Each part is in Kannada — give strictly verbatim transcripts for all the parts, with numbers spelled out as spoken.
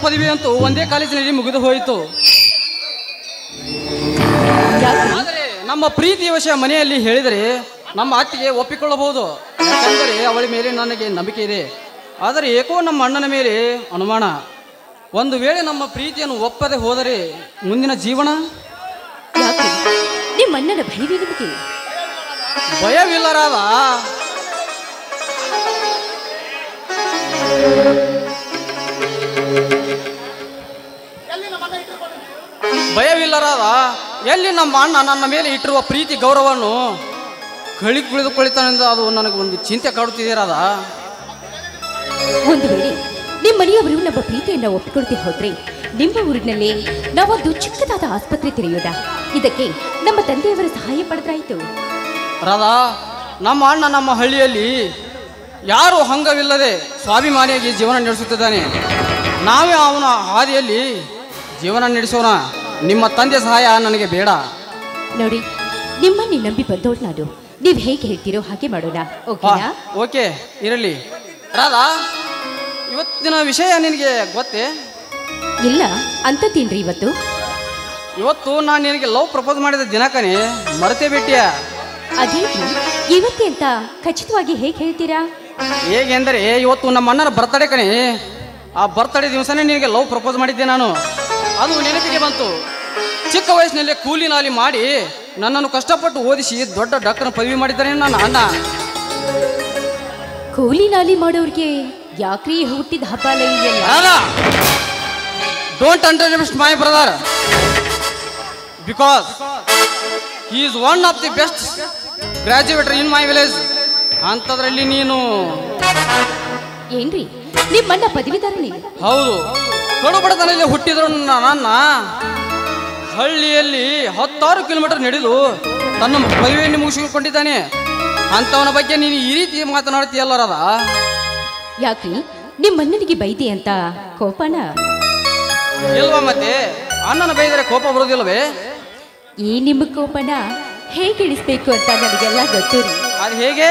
ಪದವಿ ಅಂತೂ ಒಂದೇ ಕಾಲೇಜಿನಲ್ಲಿ ಮುಗಿದು ಹೋಯಿತು. ಆದರೆ ನಮ್ಮ ಪ್ರೀತಿಯ ವಿಷಯ ಮನೆಯಲ್ಲಿ ಹೇಳಿದರೆ ನಮ್ಮ ಅತ್ತಿಗೆ ಒಪ್ಪಿಕೊಳ್ಳಬಹುದು. ಯಾಕೆಂದರೆ ಅವಳ ಮೇಲೆ ನನಗೆ ನಂಬಿಕೆ ಇದೆ. ಆದರೆ ಏಕೋ ನಮ್ಮ ಅಣ್ಣನ ಮೇಲೆ ಅನುಮಾನ. ಒಂದು ವೇಳೆ ನಮ್ಮ ಪ್ರೀತಿಯನ್ನು ಒಪ್ಪದೆ ಹೋದರೆ ಮುಂದಿನ ಜೀವನ. ನಿಮ್ಮ ಅಣ್ಣನ ಭಯವೇ ನಿಮಗೆ? ಭಯವಿಲ್ಲರಾದ ಭಯವಿಲ್ಲರಾದ ಎಲ್ಲಿ ನಮ್ಮ ಅಣ್ಣ ನನ್ನ ಮೇಲೆ ಇಟ್ಟಿರುವ ಪ್ರೀತಿ ಗೌರವವನ್ನು ಕಳಿ ಕುಳಿದುಕೊಳ್ಳುತ್ತಾನೆಂದು ಅದು ನನಗೆ ಒಂದು ಚಿಂತೆ ಕಾಡುತ್ತಿದ್ದೀರಾದ. ಒಂದು ವೇಳೆ ನಿಮ್ಮ ಮನೆಯವರು ನಮ್ಮ ಪ್ರೀತಿಯನ್ನು ಒಪ್ಪಿಕೊಳ್ತಿ ಹೋದ್ರೆ ನಿಮ್ಮ ಊರಿನಲ್ಲಿ ನಾವೊಂದು ಚಿಕ್ಕದಾದ ಆಸ್ಪತ್ರೆ ತೆರೆಯೋಣ. ಇದಕ್ಕೆ ನಮ್ಮ ತಂದೆಯವರ ಸಹಾಯ ಪಡೆದ್ರಾಯ್ತು. ರಾಧಾ, ನಮ್ಮ ಅಣ್ಣ ನಮ್ಮ ಹಳ್ಳಿಯಲ್ಲಿ ಯಾರು ಹಂಗವಿಲ್ಲದೆ ಸ್ವಾಭಿಮಾನಿಯಾಗಿ ಜೀವನ ನಡೆಸುತ್ತಿದ್ದಾನೆ. ನಾವೇ ಅವನ ಹಾದಿಯಲ್ಲಿ ಜೀವನ ನಡೆಸೋಣ. ನಿಮ್ಮ ತಂದೆ ಸಹಾಯ ನನಗೆ ಬೇಡ. ನೋಡಿ, ನಿಮ್ಮನ್ನೇ ನಂಬಿ ಬಂದೋಳು ನಾನು. ನೀವು ಹೇಗೆ ಹೇಳ್ತೀರೋ ಹಾಗೆ ಮಾಡೋಣ. ಓಕೆನಾ? ಓಕೆ, ಇರಲಿ. ರಾಧಾ, ಇವತ್ತಿನ ವಿಷಯ ನಿನಗೆ ಗೊತ್ತೇ? ಇಲ್ಲ, ಅಂತದ್ದೇನ್ರಿ ಇವತ್ತು? ಇವತ್ತು ನಾನು ನಿನಗೆ ಲವ್ ಪ್ರಪೋಸ್ ಮಾಡಿದ ದಿನಕನೇ ಮರೆತೇ ಬಿಟ್ಟಿಯ. ಅದೇನು ಇವತ್ತೇ ಅಂತ ಖಚಿತವಾಗಿ ಹೇಗೆ ಹೇಳ್ತೀರಾ? ಹೇಗೆಂದರೆ ಇವತ್ತು ನಮ್ಮ ಅಣ್ಣನ ಬರ್ತಡೇ ಕಣೆ. ಆ ಬರ್ತಡೇ ದಿವಸನೇ ನಿನಗೆ ಲವ್ ಪ್ರಪೋಸ್ ಮಾಡಿದ್ದೆ ನಾನು. ಅದು ನೆನಪಿಗೆ ಬಂತು. ಚಿಕ್ಕ ವಯಸ್ಸಿನಲ್ಲೇ ಕೂಲಿ ನಾಲಿ ಮಾಡಿ ನನ್ನನ್ನು ಕಷ್ಟಪಟ್ಟು ಓದಿಸಿ ದೊಡ್ಡ ಡಾಕ್ಟರ್ ಪದವಿ ಮಾಡಿದ್ದಾನೆ ನನ್ನ ಅಣ್ಣ. ಕೂಲಿ ನಾಲಿ ಮಾಡೋರಿಗೆ ಯಾಕ್ರಿ ಹುಟ್ಟಿದ ಹಬ್ಬ ಇಲ್ಲ? Don't underestimate my brother, because he is one of the best graduator in my village. ಅಂಥದ್ರಲ್ಲಿ ನೀನು ಏನ್ರಿ ನಿಮ್ಮಣ್ಣ ಪದವಿದಾರನೇ? ಹೌದು, ಕಡು ಬಡತನದಲ್ಲಿ ಹುಟ್ಟಿದ್ರು ನನ್ನ ಹಳ್ಳಿಯಲ್ಲಿ ಹತ್ತಾರು ಕಿಲೋಮೀಟರ್ ನಡೆದು ತನ್ನ ಪದವಿಯನ್ನು ಮುಗಿಸಿಕೊಂಡಿದ್ದಾನೆ. ಅಂಥವನ ಬಗ್ಗೆ ನೀನು ಈ ರೀತಿ ಮಾತನಾಡ್ತೀಯಲ್ಲ ರಾಧಾ? ಯಾಕ್ರಿ ನಿಮ್ಮಣ್ಣನಿಗೆ ಬೈದಿ ಅಂತ ಕೋಪನ? ಇಲ್ವಾ, ಮತ್ತೆ ಅಣ್ಣನ ಬೈದರೆ ಕೋಪ ಬರೋದಿಲ್ಲವೇ? ಈ ನಿಮ್ಮ ಕೋಪನ ಹೇಗೆ ಇಳಿಸ್ಬೇಕು ಅಂತ ನನಗೆಲ್ಲ ಗೊತ್ತು ರೀ. ಅದು ಹೇಗೆ?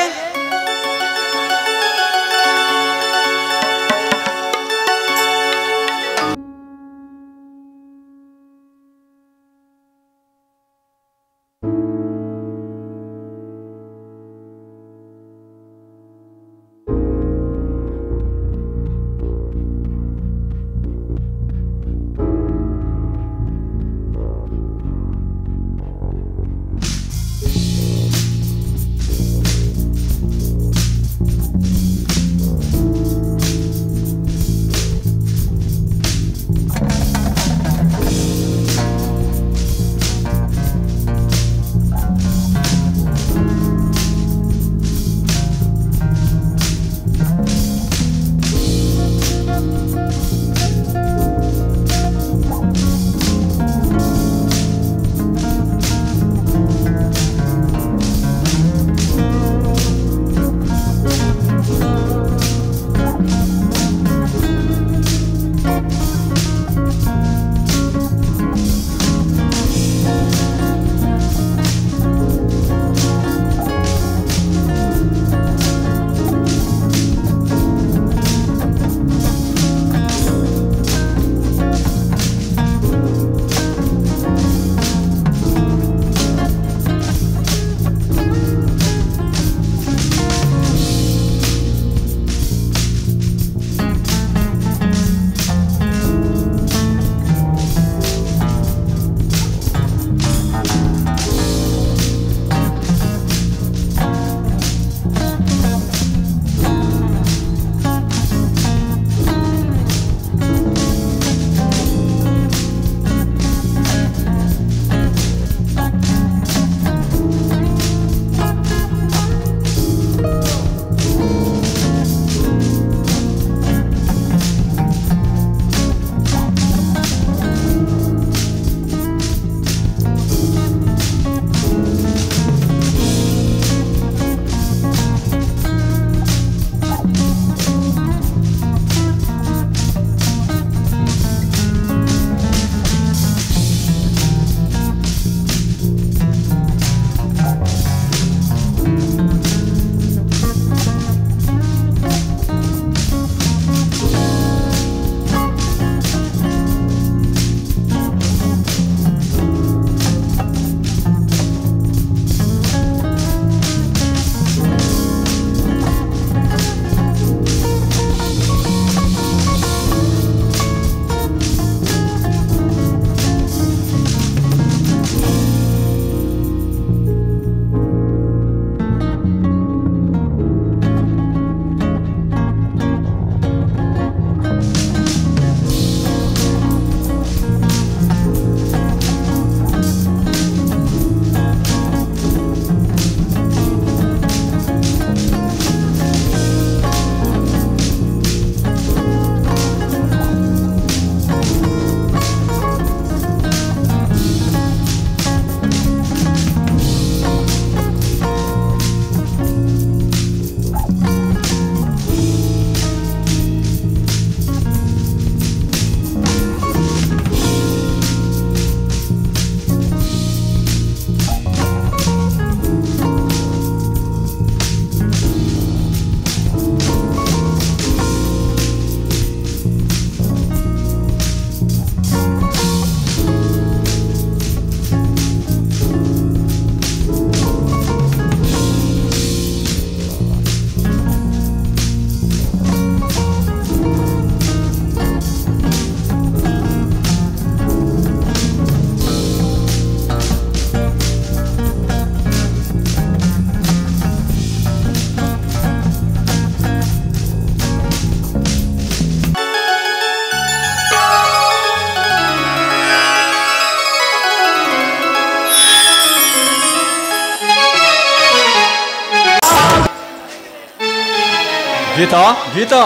ಗೀತಾ ಗೀತಾ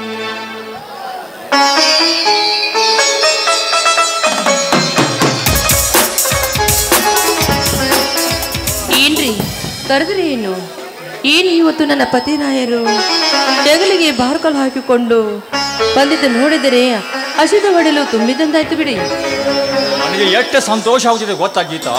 ಏನ್ರಿ ಕರೆದ್ರಿ ಏನು? ಏನು ಇವತ್ತು ನನ್ನ ಪತಿರಾಯರು ಜಗಲಿಗೆ ಬಾರ್ಕಲ್ ಹಾಕಿಕೊಂಡು ಬಂದಿದ್ದು ನೋಡಿದರೆ ಹಸಿದ ಹೊಡೆಯಲು ತುಂಬಿದಂತಾಯ್ತು ಬಿಡಿ. ನನಗೆ ಎಷ್ಟು ಸಂತೋಷ ಆಗುತ್ತಿದೆ ಗೊತ್ತಾ ಗೀತಾ.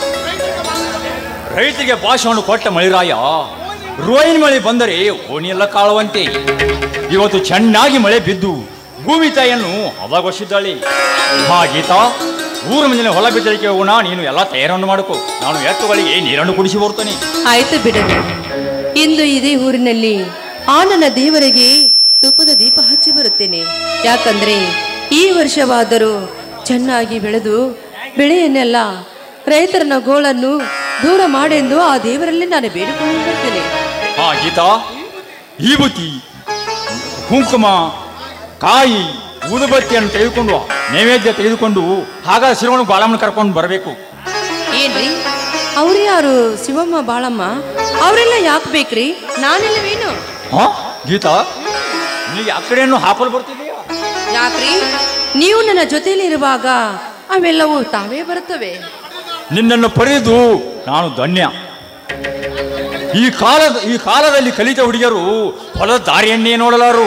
ರೈತರಿಗೆ ಭಾಷೆಯನ್ನು ಕೊಟ್ಟ ಮಳಿರಾಯ ರೋಹಿಣಿ ಮಳೆ ಬಂದರೆ ಓಣಿಯೆಲ್ಲ ಕಾಳುವಂತೆ ಇವತ್ತು ಚೆನ್ನಾಗಿ ಮಳೆ ಬಿದ್ದು ಭೂಮಿ ತಾಯಿಯನ್ನು ಹದಗೊಳಿಸಿದ್ದಾಳೆ. ಹಾ ಗೀತಾ, ಊರ ಮುಂದಿನ ಹೊಲ ಬಿದ್ದಲಿಕ್ಕೆ ಹೋಗೋಣ. ನೀನು ಎಲ್ಲ ತಯಾರನ್ನು ಮಾಡಿಕೊ, ನಾನು ಎತ್ತುಗಳಿಗೆ ನೀರನ್ನು ಕುಡಿಸಿ ಬರ್ತೇನೆ. ಆಯ್ತು ಬಿಡಲಿ. ಇಂದು ಇದೇ ಊರಿನಲ್ಲಿ ಆ ನನ್ನ ದೇವರಿಗೆ ತುಪ್ಪದ ದೀಪ ಹಚ್ಚಿ ಬರುತ್ತೇನೆ. ಯಾಕಂದ್ರೆ ಈ ವರ್ಷವಾದರೂ ಚೆನ್ನಾಗಿ ಬೆಳೆದು ಬೆಳೆಯನ್ನೆಲ್ಲ ರೈತರ ಗೋಳನ್ನು ದೂರ ಮಾಡೆಂದು ಆ ದೇವರಲ್ಲಿ ನಾನು ಬೇಡಿಕೊಂಡು ಬರ್ತೇನೆ. ಹಾ ಗೀತಾ, ಈ ಬುತ್ತಿ ಕುಂಕುಮ ಕಾಯಿ ಊದುಬತ್ತಿಯನ್ನು ತೆಗೆದುಕೊಂಡು ನೈವೇದ್ಯ ತೆಗೆದುಕೊಂಡು ಹಾಗಾದ್ರೆ ಶಿವಣ್ಣ ಬಾಳಮ್ಮನ ಕರ್ಕೊಂಡು ಬರಬೇಕು. ಏನ್ರಿ ಅವ್ರು ಯಾರು? ಶಿವಮ್ಮ ಬಾಳಮ್ಮ ಅವರೆಲ್ಲ ಯಾಕೆ ಬೇಕ್ರಿ? ನಾನೆಲ್ಲವೇನು? ಹಾ ಗೀತಾ, ನಿನಗೆ ಆ ಕಡೆಯನ್ನು ಹಾಕಲು ಬರ್ತಿದೆಯಾ? ಯಾಕ್ರಿ? ನೀವು ನನ್ನ ಜೊತೆಯಲ್ಲಿ ಇರುವಾಗ ಅವೆಲ್ಲವೂ ತಾವೇ ಬರುತ್ತವೆ. ನಿನ್ನನ್ನು ಪಡೆದು ನಾನು ಧನ್ಯ. ಈ ಕಾಲದ ಈ ಕಾಲದಲ್ಲಿ ಕಲಿತ ಹುಡುಗಿಯರು ಹೊಲದ ದಾರಿಯನ್ನೇ ನೋಡಲಾರು.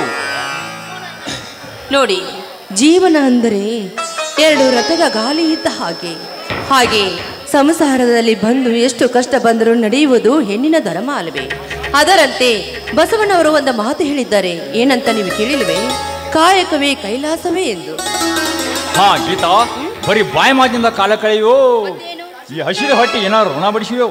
ನೋಡಿ, ಜೀವನ ಅಂದರೆ ಎರಡು ರಥದ ಗಾಲಿ ಇದ್ದ ಹಾಗೆ ಹಾಗೆ ಸಂಸಾರದಲ್ಲಿ ಬಂದು ಎಷ್ಟು ಕಷ್ಟ ಬಂದರೂ ನಡೆಯುವುದು ಹೆಣ್ಣಿನ ಧರ್ಮ ಅಲ್ಲವೇ? ಅದರಂತೆ ಬಸವಣ್ಣವರು ಒಂದು ಮಾತು ಹೇಳಿದ್ದಾರೆ. ಏನಂತ ನೀವು ಕೇಳಿಲ್ವೇ? ಕಾಯಕವೇ ಕೈಲಾಸವೇ ಎಂದು. ಹಾ ಗೀತಾ, ಬರೀ ಬಾಯಿ ಮಾತಿನಿಂದ ಕಾಲ ಕಳೆಯೋ ಈ ಹಸಿದ ಹೊಟ್ಟೆ ಏನಾದ್ರು ಋಣ ಬಡಿಸಿಯೋ?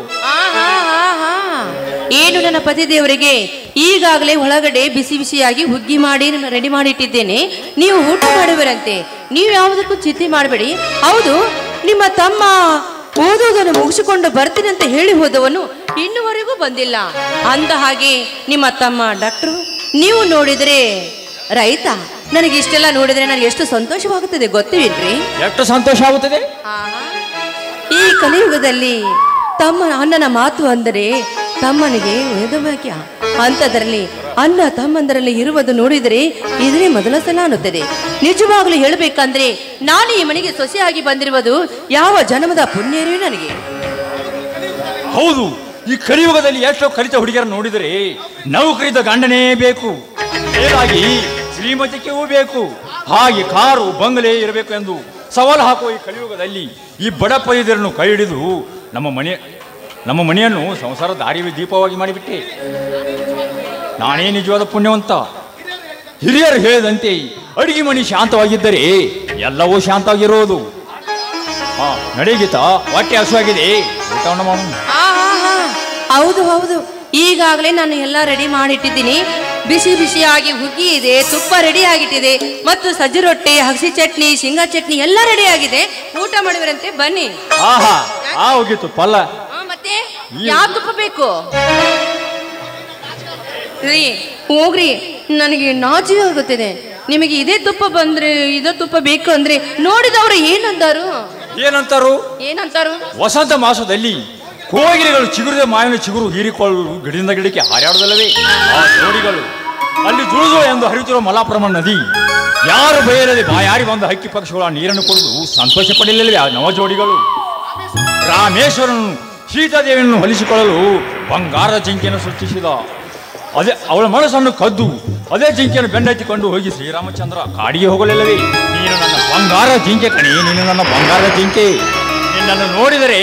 ಏನು ನನ್ನ ಪತಿ ದೇವರಿಗೆ ಈಗಾಗಲೇ ಒಳಗಡೆ ಬಿಸಿ ಬಿಸಿಯಾಗಿ ಹುಗ್ಗಿ ಮಾಡಿ ರೆಡಿ ಮಾಡಿಟ್ಟಿದ್ದೇನೆ. ನೀವು ಊಟ ಮಾಡುವರಂತೆ. ನೀವು ಯಾವುದಕ್ಕೂ ಚಿಂತೆ ಮಾಡಬೇಡಿ. ಹೌದು, ನಿಮ್ಮ ತಮ್ಮ ಓದೋದನ್ನು ಮುಗಿಸಿಕೊಂಡು ಬರ್ತೀನಿ ಅಂತ ಹೇಳಿ ಹೋದವನು ಇನ್ನುವರೆಗೂ ಬಂದಿಲ್ಲ. ಅಂದ ಹಾಗೆ ನಿಮ್ಮ ತಮ್ಮ ಡಾಕ್ಟ್ರು ನೀವು ನೋಡಿದ್ರೆ ರೈತ. ನನಗೆ ಇಷ್ಟೆಲ್ಲ ನೋಡಿದ್ರೆ ನನಗೆ ಎಷ್ಟು ಸಂತೋಷವಾಗುತ್ತದೆ ಗೊತ್ತಿಲ್ರಿ? ಎಷ್ಟು ಸಂತೋಷ ಆಗುತ್ತದೆ. ಈ ಕಲಿಯುಗದಲ್ಲಿ ತಮ್ಮ ಅಣ್ಣನ ಮಾತು ಅಂದರೆ ತಮ್ಮನಿಗೆ ವೇದವಾಕ್ಯ. ಅಂಥದ್ರಲ್ಲಿ ಅಣ್ಣ ತಮ್ಮಂದರಲ್ಲಿ ಇರುವುದು ನೋಡಿದರೆ ಇದೇ ಮೊದಲ ಸಲ ಅನ್ನುತ್ತದೆ. ನಿಜವಾಗ್ಲೂ ಹೇಳಬೇಕಂದ್ರೆ ನಾನು ಈ ಮನೆಗೆ ಸೊಸೆಯಾಗಿ ಬಂದಿರುವುದು ಯಾವ ಜನ್ಮದ ಪುಣ್ಯವೇ ನನಗೆ. ಹೌದು, ಈ ಕಲಿಯುಗದಲ್ಲಿ ಎಷ್ಟೋ ಕಲಿತ ಹುಡುಗಿಯರು ನೋಡಿದರೆ ನೌಕರಿದ ಗಂಡನೇ ಬೇಕು, ಮೇಲಾಗಿ ಶ್ರೀಮತಿಕೆಯೂ ಬೇಕು, ಹಾಗೆ ಕಾರು ಬಂಗಲೆ ಇರಬೇಕು ಎಂದು ಸವಾಲು ಹಾಕುವ ಈ ಕಲಿಯುಗದಲ್ಲಿ ಈ ಬಡ ಪೈದರನ್ನು ಕೈ ಹಿಡಿದು ನಮ್ಮ ಮನೆ ನಮ್ಮ ಮನೆಯನ್ನು ಸಂಸಾರ ದಾರಿ ದೀಪವಾಗಿ ಮಾಡಿಬಿಟ್ಟೆ. ನಾನೇ ನಿಜವಾದ ಪುಣ್ಯವಂತ. ಹಿರಿಯರು ಹೇಳಿದಂತೆ ಅಡಿಗೆ ಮನೆ ಶಾಂತವಾಗಿದ್ದರೆ ಎಲ್ಲವೂ ಶಾಂತವಾಗಿರೋದು. ಹಾ ನಡೆಗೀತ, ಹೊಟ್ಟೆ ಹಸುವಾಗಿದೆ, ಊಟವನ್ನು ಮಾಡೋಣ. ಹೌದು ಹೌದು, ಈಗಾಗಲೇ ನಾನು ಎಲ್ಲ ರೆಡಿ ಮಾಡಿಟ್ಟಿದ್ದೀನಿ. ಬಿಸಿ ಬಿಸಿಯಾಗಿ ಹುಗ್ಗಿ ಇದೆ, ತುಪ್ಪ ರೆಡಿ ಆಗಿಟ್ಟಿದೆ, ಮತ್ತು ಸಜ್ಜಿ ರೊಟ್ಟಿ, ಹಸಿ ಚಟ್ನಿ, ಶೇಂಗಾ ಚಟ್ನಿ ಎಲ್ಲ ರೆಡಿ ಆಗಿದೆ. ಊಟ ಮಾಡುವರಂತೆ ಬನ್ನಿ. ಆಹಾ ಆ ಹೋಗಿತ್ತು ಪಲ್ಲ. ಮತ್ತೆ ಯಾವ ತುಪ್ಪ ಬೇಕು ರೀ? ಹೋಗ್ರಿ, ನನಗೆ ನಾಚಿ ಆಗುತ್ತಿದೆ. ನಿಮಗೆ ಇದೇ ತುಪ್ಪ ಬಂದ್ರೆ ಇದೇ ತುಪ್ಪ ಬೇಕು ಅಂದ್ರೆ ನೋಡಿದವರು ಏನಂತಾರು? ಏನಂತಾರು ಏನಂತಾರು? ವಸಂತ ಮಾಸದಲ್ಲಿ ಕೋಗಿಲೆಗಳು ಚಿಗುರಿದ ಮಾವಿನ ಚಿಗುರು ಹೀರಿಕೊಳ್ಳಲು ಗಿಡದಿಂದ ಗಿಡಕ್ಕೆ ಹಾರಾಡದಲ್ಲವೇ ಆ ಜೋಡಿಗಳು ಅಲ್ಲಿ ದುಳಿದು ಎಂದು ಹರಿಯುತ್ತಿರುವ ಮಲಾಪ್ರಮ ನದಿ ಯಾರು ಬಯಲದೆ ಬಾಯಾರಿ ಬಂದ ಹಕ್ಕಿ ಪಕ್ಷಿಗಳು ಆ ನೀರನ್ನು ಕುಡಿದು ಸಂತೋಷ ಪಡೆಯಲಿಲ್ಲವೇ ಆ ನವ ಜೋಡಿಗಳು? ರಾಮೇಶ್ವರನು ಸೀತಾದೇವಿಯನ್ನು ಹೊಲಿಸಿಕೊಳ್ಳಲು ಬಂಗಾರದ ಜಿಂಕೆಯನ್ನು ಸೃಷ್ಟಿಸಿದ. ಅದೇ ಅವಳ ಮನಸ್ಸನ್ನು ಕದ್ದು ಅದೇ ಜಿಂಕೆಯನ್ನು ಬೆನ್ನತ್ತಿಕೊಂಡು ಹೋಗಿ ಶ್ರೀರಾಮಚಂದ್ರ ಕಾಡಿಗೆ ಹೋಗಲಿಲ್ಲವೇ? ನೀನು ನನ್ನ ಬಂಗಾರ ಜಿಂಕೆ ಕಣಿ, ನೀನು ನನ್ನ ಬಂಗಾರದ ಜಿಂಕೆ. ನಿನ್ನನ್ನು ನೋಡಿದರೆ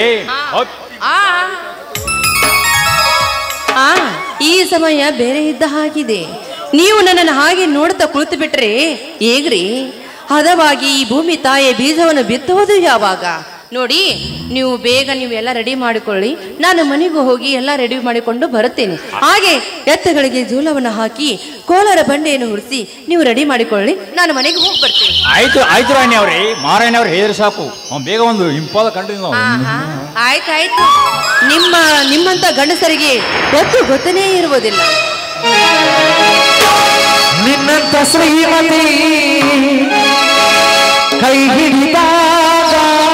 ಆ ಈ ಸಮಯ ಬೇರೆ ಇದ್ದ ಹಾಗಿದೆ. ನೀವು ನನ್ನನ್ನು ಹಾಗೆ ನೋಡ್ತಾ ಕುಳಿತು ಬಿಟ್ರೆ ಹೇಗ್ರಿ? ಹದವಾಗಿ ಈ ಭೂಮಿ ತಾಯಿಯ ಬೀಜವನ್ನು ಬಿತ್ತುವುದು ಯಾವಾಗ? ನೋಡಿ, ನೀವು ಬೇಗ ನೀವು ಎಲ್ಲ ರೆಡಿ ಮಾಡಿಕೊಳ್ಳಿ. ನಾನು ಮನೆಗೂ ಹೋಗಿ ಎಲ್ಲ ರೆಡಿ ಮಾಡಿಕೊಂಡು ಬರುತ್ತೇನೆ. ಹಾಗೆ ಎತ್ತಗಳಿಗೆ ಜೂಲವನ್ನು ಹಾಕಿ ಕೋಲಾರ ಬಂಡೆಯನ್ನು ಹುಡಿಸಿ ನೀವು ರೆಡಿ ಮಾಡಿಕೊಳ್ಳಿ. ನಾನು ಮನೆಗೆ ಹೋಗಿ ಬರ್ತೇನೆ. ಆಯ್ತು ಆಯ್ತು ರಾಣಿ ಅವ್ರೆ, ಮಾರಾಯಣ ಅವ್ರು ಹೇಳಿದ್ರೆ ಸಾಕು. ಬೇಗ ಒಂದು ಇಂಪಾದ ಕಂಡು. ಆಯ್ತಾಯ್ತು, ನಿಮ್ಮ ನಿಮ್ಮಂತ ಗಂಡಸರಿಗೆ ಗೊತ್ತು ಗೊತ್ತನೇ ಇರುವುದಿಲ್ಲ. ನಿನ್ನಂತ ಶ್ರೀಮತಿ ಕೈ ಹಿಡಿದಾಗ,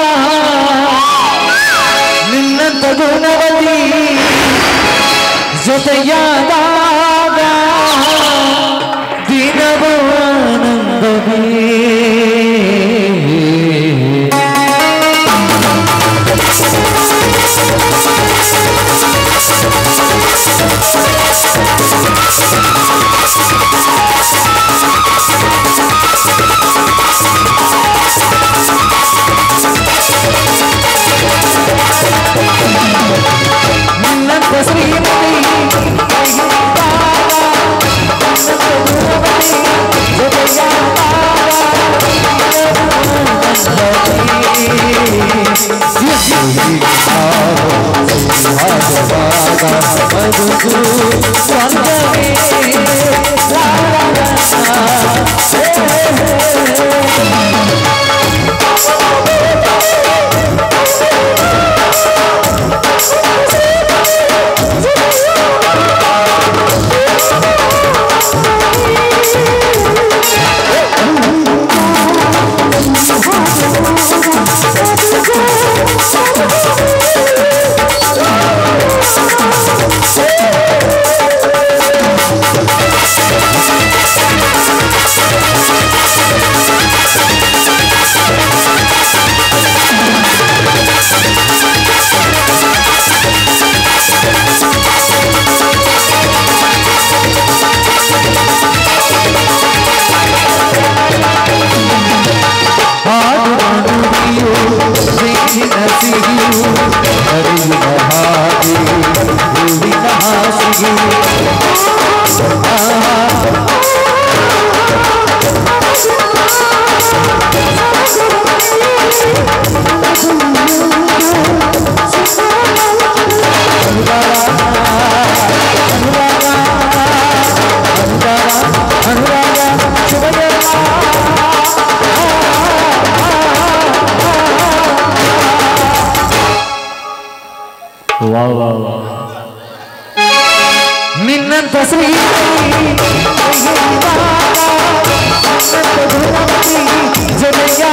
ನಿನ್ನಂತ ಗುಣವತಿ ಜೊತೆಯಾದಾಗ ನಿನ್ನಂತ ಶ್ರೀ ಜಯ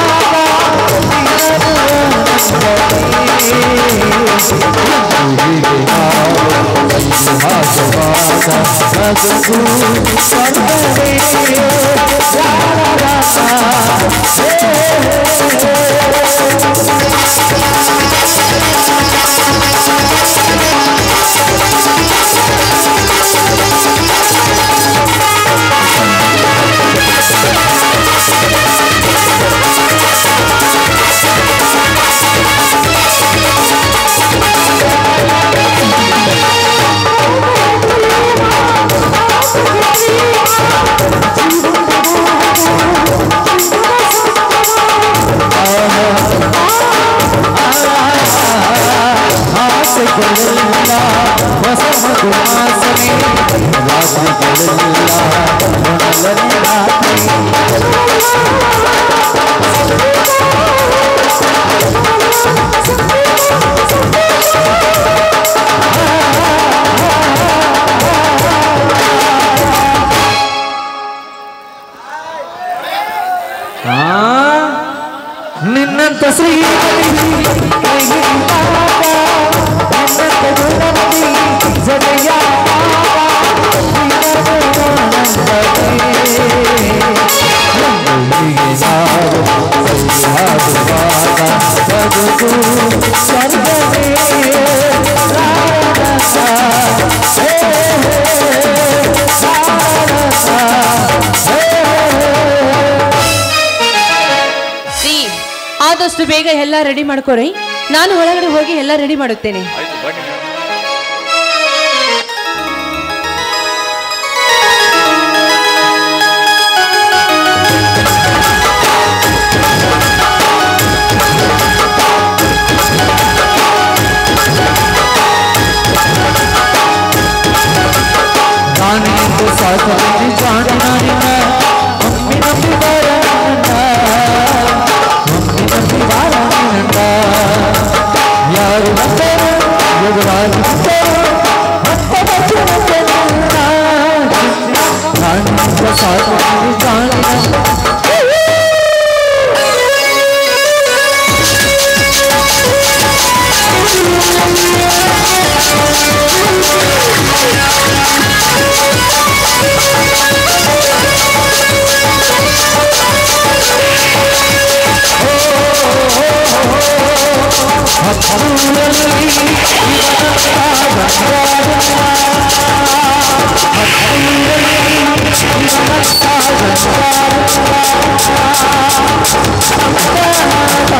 ನಿನ್ನಂತ ಶ್ರೀ ಜಯ ಆದಷ್ಟು ಬೇಗ ಎಲ್ಲ ರೆಡಿ ಮಾಡ್ಕೊರಿ. ನಾನು ಒಳಗಡೆ ಹೋಗಿ ಎಲ್ಲ ರೆಡಿ ಮಾಡುತ್ತೇನೆ. Thank you.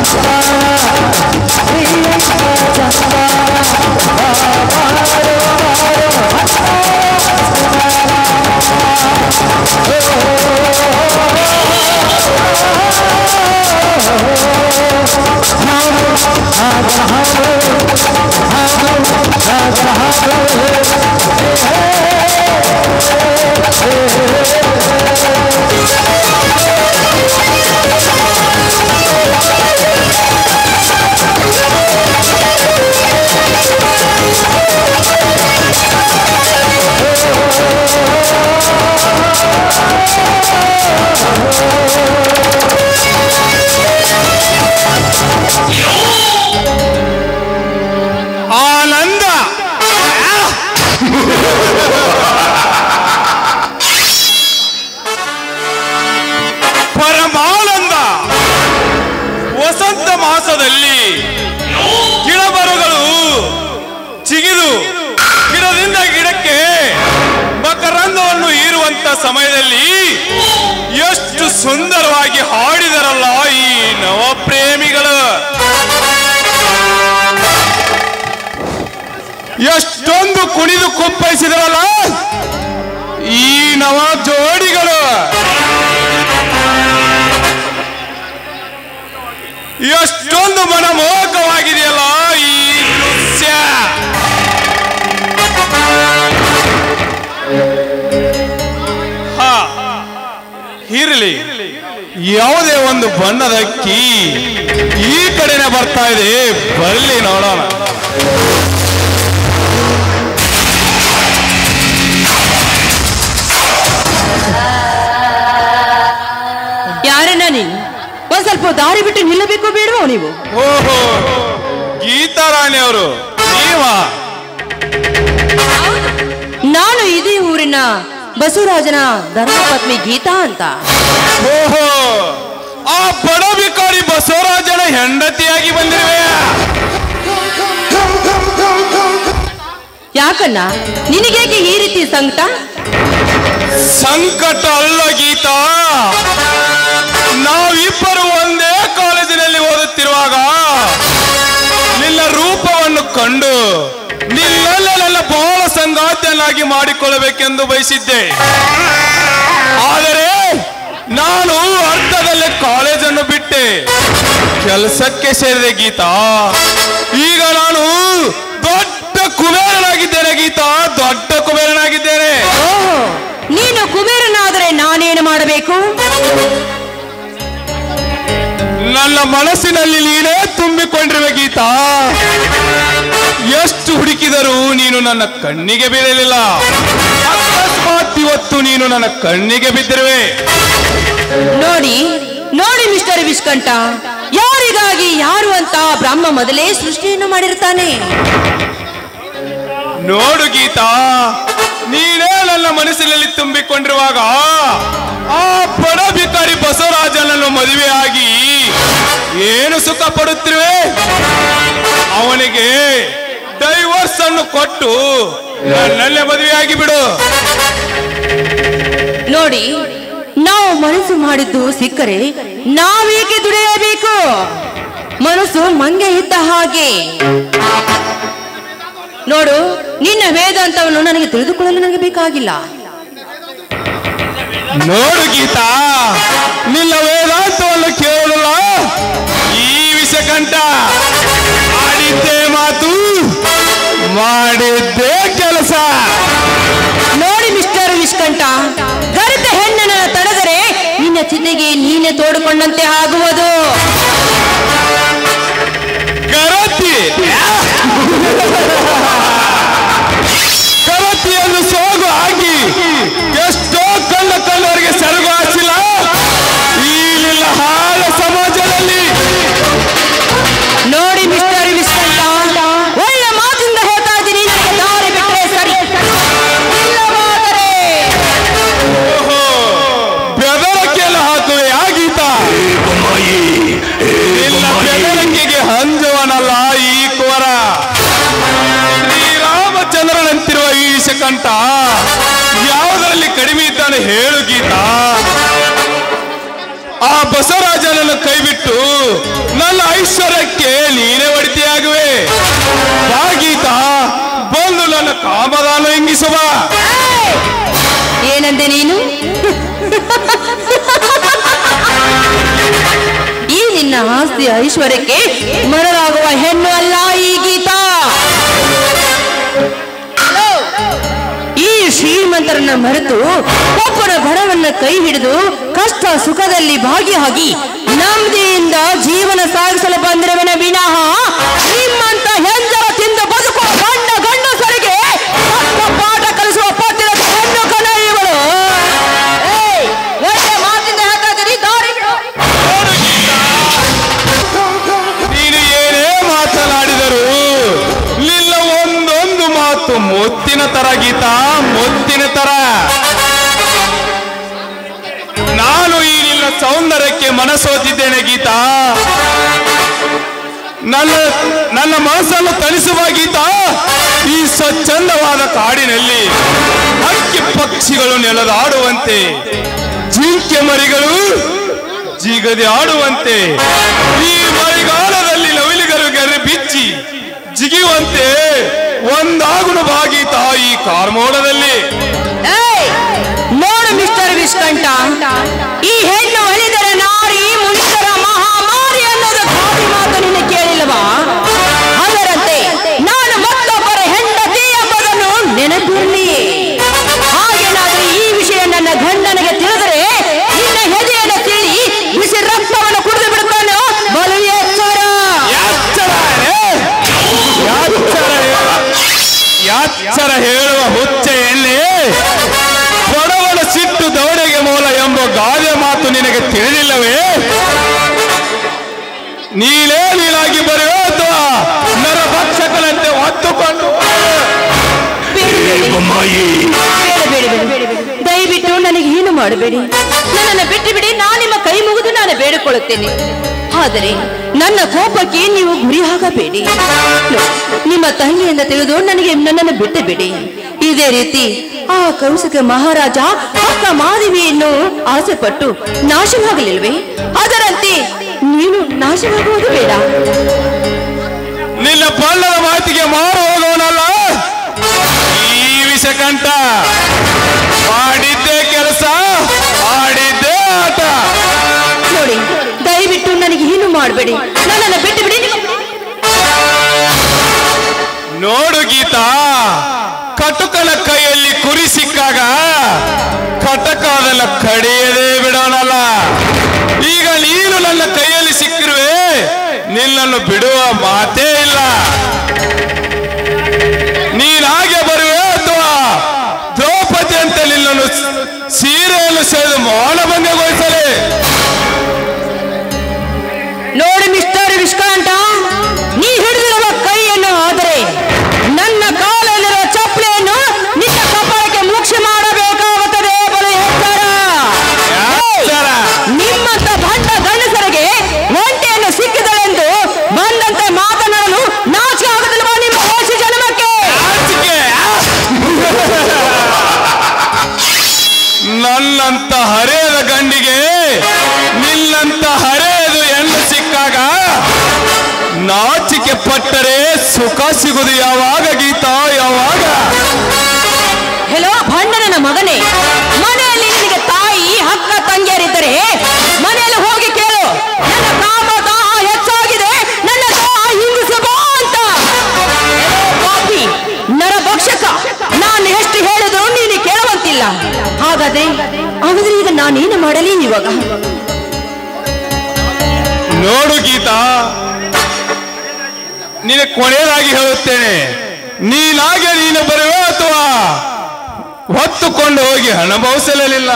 ಆನಂದ ಪರಮಾನಂದ. ವಸಂತ ಮಾಸದಲ್ಲಿ ಗಿಡಮರಗಳು ಚಿಗಿದು ಗಿಡದಿಂದ ಗಿಡಕ್ಕೆ ಮಕರಂದವನ್ನು ಹೀರುವಂತ ಸಮಯದಲ್ಲಿ ಎಷ್ಟು ಸುಂದರವಾಗಿ ಹಾಡಿದರಲ್ಲ ಈ ನವ ಪ್ರೇಮಿಗಳು. ಎಷ್ಟೊಂದು ಕುಣಿದು ಕುಪ್ಪಳಿಸಿದರಲ್ಲ ಈ ನವ ಜೋಡಿಗಳು. ಎಷ್ಟೊಂದು ಮನಮೋಹಕವಾಗಿದೆಯಲ್ಲ ಈ ದೃಶ್ಯ. ಹಾ, ಇರಲಿ, ಯಾವುದೇ ಒಂದು ಬಣ್ಣದ ಅಕ್ಕಿ ಈ ಕಡೆನೆ ಬರ್ತಾ ಇದೆ, ಬರಲಿ ನೋಡೋಣ. ಯಾರನ್ನ ನೀನು? ಒಂದ್ ಸ್ವಲ್ಪ ದಾರಿ ಬಿಟ್ಟು ನಿಲ್ಲಬೇಕು ಬೇಡವೋ ನೀವು? ಓಹೋ, ಗೀತಾರಾಣಿ ಅವರು ನೀವಾ? ನಾನು ಇದೇ ಊರಿನ ಬಸವರಾಜನ ಧರ್ಮಪತ್ನಿ ಗೀತಾ ಅಂತ. ಓಹೋ, ಆ ಬಡ ಬಿಕಾರಿ ಬಸವರಾಜನ ಹೆಂಡತಿಯಾಗಿ ಬಂದಿರುವೆ. ಯಾಕನ್ನ ನಿನಗೇಕೆ ಈ ರೀತಿ ಸಂಕಟ? ಸಂಕಟ ಅಲ್ಲ ಗೀತಾ, ನಾವಿಬ್ಬರು ಒಂದೇ ಕಾಲೇಜಿನಲ್ಲಿ ಓದುತ್ತಿರುವಾಗ ನಿನ್ನ ರೂಪವನ್ನು ಕಂಡು ನಿನ್ನೆಲ್ಲ ನನ್ನ ಬಹಳ ಸಂಗಾತಿಯನ್ನಾಗಿ ಮಾಡಿಕೊಳ್ಳಬೇಕೆಂದು ಬಯಸಿದ್ದೆ. ಆದರೆ ನಾನು ಅರ್ಥದಲ್ಲೇ ಕಾಲೇಜನ್ನು ಬಿಟ್ಟೆ, ಕೆಲಸಕ್ಕೆ ಸೇರಿದೆ ಗೀತಾ. ಈಗ ನಾನು ದೊಡ್ಡ ಕುಬೇರನಾಗಿದ್ದೇನೆ ಗೀತಾ, ದೊಡ್ಡ ಕುಬೇರನಾಗಿದ್ದೇನೆ. ಓಹೋ, ನೀನು ಕುಬೇರನಾದರೆ ನಾನೇನು ಮಾಡಬೇಕು? ನನ್ನ ಮನಸ್ಸಿನಲ್ಲಿ ನೀನೇ ತುಂಬಿಕೊಂಡಿರುವೆ ಗೀತಾ. ಎಷ್ಟು ಹುಡುಕಿದರೂ ನೀನು ನನ್ನ ಕಣ್ಣಿಗೆ ಬೀಳಲಿಲ್ಲ. ಅಕಸ್ಮಾತ್ ಇವತ್ತು ನೀನು ನನ್ನ ಕಣ್ಣಿಗೆ ಬಿದ್ದಿರುವೆ. ನೋಡಿ ನೋಡಿ ಮಿಸ್ಟರ್ ವಿಷ್ಕಂಠ, ಯಾರಿಗಾಗಿ ಯಾರು ಅಂತ ಬ್ರಹ್ಮ ಮೊದಲೇ ಸೃಷ್ಟಿಯನ್ನು ಮಾಡಿರ್ತಾನೆ. ನೋಡು ಗೀತಾ, ನೀನೇ ನನ್ನ ಮನಸ್ಸಿನಲ್ಲಿ ತುಂಬಿಕೊಂಡಿರುವಾಗ ಆ ಬಡ ಬಿಕಾರಿ ಬಸವರಾಜನನ್ನು ಮದುವೆಯಾಗಿ ಏನು ಸುಖ ಪಡುತ್ತಿರುವೆ? ಅವನಿಗೆ ಡೈವರ್ಸ್ ಅನ್ನು ಕೊಟ್ಟು ನನ್ನಲ್ಲೇ ಮದುವೆಯಾಗಿ ಬಿಡು. ನೋಡಿ, ನಾವು ಮನಸ್ಸು ಮಾಡಿದ್ದು ಸಿಕ್ಕರೆ ನಾವೇಕೆ ದುಡಿಯಬೇಕು? ಮನಸ್ಸು ಮಂಗೆ ಇದ್ದ ಹಾಗೆ. ನೋಡು, ನಿನ್ನ ವೇದಾಂತವನ್ನು ನನಗೆ ತಿಳಿದುಕೊಳ್ಳಲು ನನಗೆ ಬೇಕಾಗಿಲ್ಲ. ನೋಡು ಗೀತಾ, ನಿನ್ನ ವೇದಾಂತವನ್ನು ಕೇಳಲ್ಲ ಈ ವಿಷಕಂಠ. ಆಡಿದ್ದೇ ಮಾತು, ಮಾಡಿದ್ದೇ ಕೆಲಸ. ನೋಡಿ ಮಿಸ್ಟರ್ ವಿಷ್ಕಂಠ, ಗರಿತ ಹೆಣ್ಣನ ತಡೆದರೆ ನಿನ್ನ ಚಿತೆಗೆ ನೀನೆ ತೋಡಿಕೊಂಡಂತೆ ಆಗುವುದು. ಗರತಿ ಗರತಿಯನ್ನು ಸೋಗು ಹಾಕಿ ಎಷ್ಟೋ ಕಳ್ಳ ಕಳ್ಳವರಿಗೆ ಸೆರಗು ಹಾಸಿಲ್ಲ ಈ ನಿನ್ನ ಹಾಳ ಸಮಾಜದಲ್ಲಿ. ನೋಡಿ ಮಿಸ್ಟರ್ ವಿಷ್ಕಂಠ, ಒಳ್ಳೆ ಮಾತಿಂದ ಹೇಳ್ತಾ ಇದ್ದೀನಿ, ನನಗೆ ದಾರಿ ಬಿಟ್ಟರೆ ಸರಿ, ಇಲ್ಲವಾದರೆ ಓಹೋ, ಬೆದರಿಕೆಯನ್ನು ಹಾಕುವೆ ಆಗೀತ. ನಿನ್ನ ಬೆದರಿಕೆಗೆ ಹಂಜವನಲ್ಲ ಈ ಕುವರ. ಶ್ರೀರಾಮಚಂದ್ರನಂತಿರುವ ಈ ವಿಷಕಂಠ ಯಾವುದರಲ್ಲಿ ಕಡಿಮೆ ಇದ್ದಾನೆ ಹೇಳು ಗೀತಾ. ಆ ಬಸವರಾಜನನ್ನು ಕೈಬಿಟ್ಟು ನನ್ನ ಐಶ್ವರ್ಯಕ್ಕೆ ನೀನೇ ಒಡಿತೆಯಾಗುವೆ. ಬಾ ಗೀತಾ, ಬಂದು ನನ್ನ ಕಾಮಗಾನ ಇಂಗಿಸುವ. ಏನಂದೆ ನೀನು? ಈ ನಿನ್ನ ಆಸ್ತಿ ಐಶ್ವರ್ಯಕ್ಕೆ ಮರಳಾಗುವ ಹೆಣ್ಣು ಅಲ್ಲ ಈ ಗೀತಾ. ಈ ಶ್ರೀಮಂತರನ್ನ ಮರೆತು ಒಬ್ಬನ ಬಡವನ್ನ ಕೈ ಹಿಡಿದು ಕಷ್ಟ ಸುಖದಲ್ಲಿ ಭಾಗಿಯಾಗಿ ನೆಮ್ಮದಿಯಿಂದ ಜೀವನ ಸಾಗಿಸಲು ಬಂದಿರುವನ ವಿನಃ ಶ್ರೀಮಂತ ಹೆಂಜರ ತಿಂದು ಬದುಕುವ ಗಂಡ ಗಂಡಸರಿಗೆ ಪಾಠ ಕಲಿಸುವ ಪತ್ತಿರ ಹೆಣ್ಣು ಕಣ ಇವಳು. ಮಾತಿಂದ ಹಾಗಾದರೆ ದಾರಿ ಬಿಡು. ನೀನು ಏನೇ ಮಾತನಾಡಿದರು ನಿಲ್ಲ ಒಂದೊಂದು ಮಾತು ಮುತ್ತಿನ ತರ ಗೀತಾ, ಮುತ್ತಿನ ತರ. ನಾನು ಈ ನಿನ್ನ ಸೌಂದರ್ಯಕ್ಕೆ ಮನಸೋತಿದ್ದೇನೆ ಗೀತಾ. ನನ್ನ ನನ್ನ ಮನಸ್ಸನ್ನು ತಣಿಸುವ ಗೀತಾ. ಈ ಸ್ವಚ್ಛಂದವಾದ ಕಾಡಿನಲ್ಲಿ ಹಕ್ಕಿ ಪಕ್ಷಿಗಳು ನೆಲದಾಡುವಂತೆ, ಜಿಂಕೆ ಮರಿಗಳು ಜಿಗದೆ ಆಡುವಂತೆ, ಈ ಮಳೆಗಾಲದಲ್ಲಿ ನವಿಲಿಗರು ಗರಿ ಬಿಚ್ಚಿ ಜಿಗಿಯುವಂತೆ ಒಂದಾಗುಣ ಭಾಗೀತ ಈ ಕಾರ್ಮೋಡದಲ್ಲಿ. ನೋಡು ಮಿಸ್ಟರ್ ವಿಸ್ಕಂಠ, ಈ ಹೆಣ್ಣು ಅಳಿದರೆ ನಾರಿ ಮುನಿತರ ಮಹಾಮಾರಿ ಅನ್ನೋದು ಗಾದಿ ಮಾತು ನಿನ್ನ ಕೇಳಿಲ್ವಾ? ಅದರಂತೆ ನಾನು ಮತ್ತೊಬ್ಬರ ಹೆಂಡತಿ ಎಂಬುದನ್ನು ನೆನಪಿರಲಿ. ಹಾಗೇನಾದ್ರೂ ಈ ವಿಷಯ ನನ್ನ ಗಂಡನಿಗೆ ತಿಳಿದರೆ ನಿನ್ನ ಹೆದೆಯನ್ನು ಕೇಳಿ ಬಿಸಿ ರಕ್ತವನ್ನು ಕುಡಿದು ಬಿಡುತ್ತಾನೆ. ಬಲು ಎಚ್ಚರ. ಯಾಚ್ಚರ ಹೇಳುವ ಹುಚ್ಚ ಎಲ್ಲಿ ಬಡವನ ಸಿಟ್ಟು ದೌಡೆಗೆ ಮೂಲ ಎಂಬ ಗಾದೆ ಮಾತು ನಿನಗೆ ತಿಳಿದಿಲ್ಲವೇ? ನೀನೇ ನೀನಾಗಿ ಬರೆಯೋ ಅಥವಾ ನರಭಕ್ಷಕನಂತೆ ಹೊತ್ತುಕೊಂಡು ದಯವಿಟ್ಟು ನನಗೆ ಏನು ಮಾಡಬೇಡಿ, ನನ್ನನ್ನು ಬಿಟ್ಟು ಬಿಡಿ. ನಾನು ನಿಮ್ಮ ಕೈ ಮುಗಿದು ನಾನು ಬೇಡಿಕೊಳ್ಳುತ್ತೇನೆ. ಆದರೆ ನನ್ನ ಕೋಪಕ್ಕೆ ನೀವು ಗುರಿ ಆಗಬೇಡಿ. ನಿಮ್ಮ ತಂಗಿಯಿಂದ ತಿಳಿದು ನನಗೆ ನನ್ನನ್ನು ಬಿಟ್ಟು ಬಿಡಿ. ಇದೇ ರೀತಿ ಆ ಕೌಶಿಕ ಮಹಾರಾಜ ಅಕ್ಕ ಮಾದೇವಿಯನ್ನು ಆಸೆ ಪಟ್ಟು ನಾಶವಾಗಲಿಲ್ವೇ? ಅದರಂತೆ ನೀನು ನಾಶವಾಗುವುದು ಬೇಡ. ನಿನ್ನ ಬಣ್ಣದ ಮಾತಿಗೆ ಮಾರು ಹೋಗೋನಲ್ಲ ಈ ವಿಷಕಂಠ. ಮಾಡಿದ್ದೇ ಕೆಲಸ, ಆಡಿದ್ದೇ ಆಟ. ನೋಡಿ, ದಯವಿಟ್ಟು ನನಗೆ ಏನು ಮಾಡಬೇಡಿ, ನನ್ನನ್ನು ಬಿಟ್ಟು ಬಿಡಿ. ನೋಡು ಗೀತಾ, ಕಟುಕನ ಕೈಯಲ್ಲಿ ಕುರಿ ಸಿಕ್ಕಾಗ ಕಟಕ ಅದನ್ನ ಕಡಿಯದೇ ಬಿಡೋನಲ್ಲ. ಈಗ ನೀನು ನನ್ನ ಕೈಯಲ್ಲಿ ಸಿಕ್ಕಿರುವೆ, ನಿನ್ನನ್ನು ಬಿಡುವ ಮಾತೇ ಇಲ್ಲ. ನೀನಾಗೆ ಬರುವೆ ಅಥವಾ ದ್ರೌಪದಿ ಅಂತ ನಿನ್ನನ್ನು ಸೀರೆಯನ್ನು ಸೆಳೆದು ಮೌನಭಂಗಗೊಳಿಸಲೇ? ನೋಡಿ ಮಿಸ್ಟರ್ ವಿಸ್ಕಾಂಠ, ನೀ ಹಿಡಿದಿರುವ ಕೈಯನ್ನು ಆದರೆ ನನ್ನ ಕಾಲಲ್ಲಿರುವ ಚಪ್ಪಲಿಯನ್ನು ನಿನ್ನ ಕಪಾಳಕ್ಕೆ ಮುಖ್ಯ ಮಾಡಬೇಕಾಗುತ್ತದೆ. ಬಲು ಎಚ್ಚರ. ನಿಮ್ಮಂತ ಭಂಡ ಗಂಡಸರಿಗೆ ಒಂಟೆಯನ್ನು ಸಿಕ್ಕಿದಳೆಂದು ಬಂದಂತೆ ಮಾತನಾಡಲು ನಾಚಿಕೆ ಆಗುತ್ತಿಲ್ವಾ ನಿಮ್ಮ ದೇಶ ಜನ್ಮಕ್ಕೆ? ನನ್ನಂತ ಹರೆಯದ ಗಂಡಿಗೆ ನಿನ್ನಂತ ಹರೆಯದು ಹೆಣ್ಣು ಸಿಕ್ಕಾಗ ನಾಚಿಕೆ ಪಟ್ಟರೆ ಸುಖ ಸಿಗುವುದು ಯಾವಾಗ ಗೀತಾ, ಯಾವಾಗ? ಹೆಲೋ ಭಂಡನ ಮಗನೇ, ಮನೆಯಲ್ಲಿ ನಿನಗೆ ತಾಯಿ ಅಕ್ಕ ತಂಗಿಯರಿದ್ದರೆ ಮನೆಯಲ್ಲಿ ಹೋಗಿ ಕೇಳು, ನನ್ನ ಕಾಮ ದಾಹ ಹೆಚ್ಚಾಗಿದೆ, ನನ್ನ ದಾಹ ಹಿಂಗಿಸಬಾ ಅಂತ. ಪಾಪಿ ನರಭಕ್ಷಕ, ನಾನು ಎಷ್ಟು ಹೇಳಿದ್ರು ನೀನು ಕೇಳುವಂತಿಲ್ಲ. ಹಾಗಾದ್ರೆ ಹಾಗಾದ್ರೆ ಈಗ ನಾನೇನು ಮಾಡಲಿ ಇವಾಗ? ನೋಡು ಗೀತಾ, ನಿನಗೆ ಕೊನೆಯದಾಗಿ ಹೇಳುತ್ತೇನೆ, ನೀನಾಗೆ ನೀನು ಬರುವೆ ಅಥವಾ ಹೊತ್ತುಕೊಂಡು ಹೋಗಿ ಹಣ ಬಹುಸಲಿಲ್ಲ.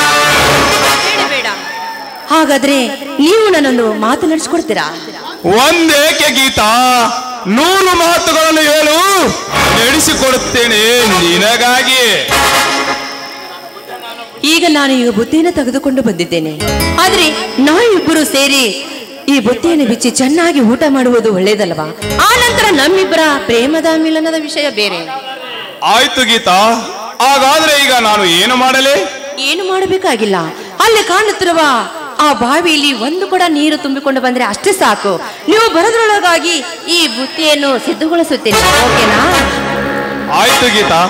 ಹಾಗಾದ್ರೆ ನೀವು ನನ್ನನ್ನು ಮಾತನಾಡಿಸ್ಕೊಡ್ತೀರಾ? ಒಂದೇಕೆ ಗೀತಾ, ನೂರು ಮಾತುಗಳನ್ನು ಹೇಳು, ನಡೆಸಿಕೊಡುತ್ತೇನೆ ನಿನಗಾಗಿ. ಈಗ ನಾನು ಈಗ ಬುತ್ತಿಯನ್ನು ತೆಗೆದುಕೊಂಡು ಬಂದಿದ್ದೇನೆ. ಆದ್ರೆ ನಾವಿಬ್ಬರು ಸೇರಿ ಈ ಬುತ್ತಿಯನ್ನು ಬಿಚ್ಚಿ ಚೆನ್ನಾಗಿ ಊಟ ಮಾಡುವುದು ಒಳ್ಳೇದಲ್ವಾ? ಆ ನಂತರ ನಮ್ಮಿಬ್ಬರ ಪ್ರೇಮದ ಮಿಲನದ ವಿಷಯ ಬೇರೆ. ಆಯ್ತು ಗೀತಾ, ಹಾಗಾದ್ರೆ ಈಗ ನಾನು ಏನು ಮಾಡಲಿ? ಏನು ಮಾಡಬೇಕಾಗಿಲ್ಲ. ಅಲ್ಲಿ ಕಾಣುತ್ತಿರುವ ಆ ಬಾವಿಯಲ್ಲಿ ಒಂದು ಕೂಡ ನೀರು ತುಂಬಿಕೊಂಡು ಬಂದ್ರೆ ಅಷ್ಟೇ ಸಾಕು. ನೀವು ಬರೋದ್ರೊಳಗಾಗಿ ಈ ಬುತ್ತಿಯನ್ನು ಸಿದ್ಧಗೊಳಿಸುತ್ತೇನೆ. ಓಕೆನಾ? ಆಯ್ತು ಗೀತಾ.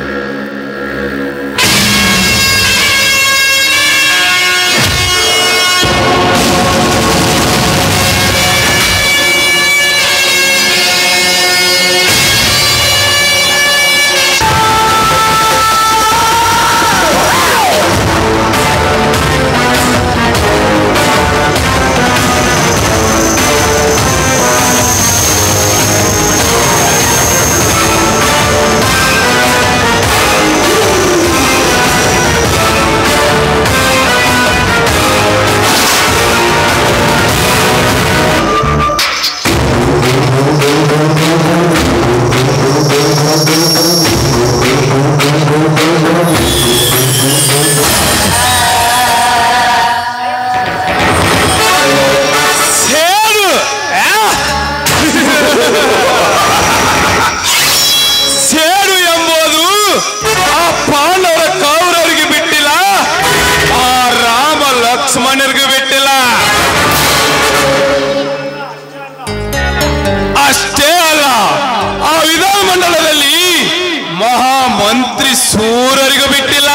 ಮಂತ್ರಿ ಸೂರರಿಗೂ ಬಿಟ್ಟಿಲ್ಲ.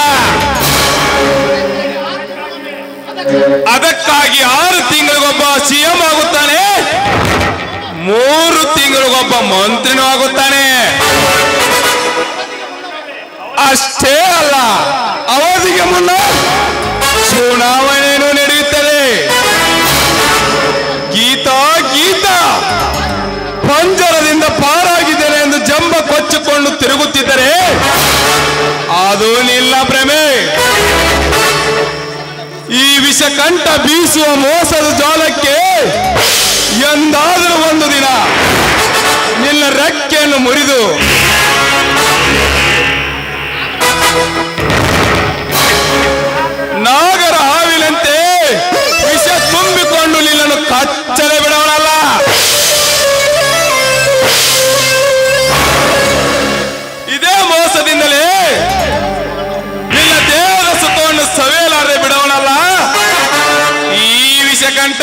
ಅದಕ್ಕಾಗಿ ಆರು ತಿಂಗಳಿಗೊಬ್ಬ ಸಿಎಂ ಆಗುತ್ತಾನೆ, ಮೂರು ತಿಂಗಳಿಗೊಬ್ಬ ಮಂತ್ರಿನೂ ಆಗುತ್ತಾನೆ. ಅಷ್ಟೇ ಅಲ್ಲ, ಅವಧಿಗೆ ಮುನ್ನ ಚುನಾವಣೆಯನ್ನು ನಡೆಯುತ್ತದೆ. ಗೀತಾ ಗೀತಾ ಪಂಜರದಿಂದ ಪಾರಾಗಿದ್ದೇನೆ ಎಂದು ಜಂಬ ಕೊಚ್ಚಿಕೊಂಡು ತಿರುಗುತ್ತಿದ್ದರೆ ಅದು ನಿಲ್ಲ ಭ್ರಮೆ. ಈ ವಿಷಕಂಠ ಬೀಸುವ ಮೋಸದ ಜಾಲಕ್ಕೆ ಎಂದಾದರೂ ಒಂದು ದಿನ ನಿನ್ನ ರೆಕ್ಕೆಯನ್ನು ಮುರಿದು ನಾಗರ ಹಾವಿನಂತೆ ವಿಷ ತುಂಬಿಕೊಂಡು ನಿನ್ನನ್ನು ಕಚ್ಚಲೆ ಬಿಡೋಣಲ್ಲ. ಇದೇ ಮೋಸದಿಂದಲೇ ನಿನ್ನ ದೇಹದ ಸುಖವನ್ನು ಸವೇಲಾರೆ ಬಿಡೋಣಲ್ಲ ಈ ವಿಷಕಂಠ.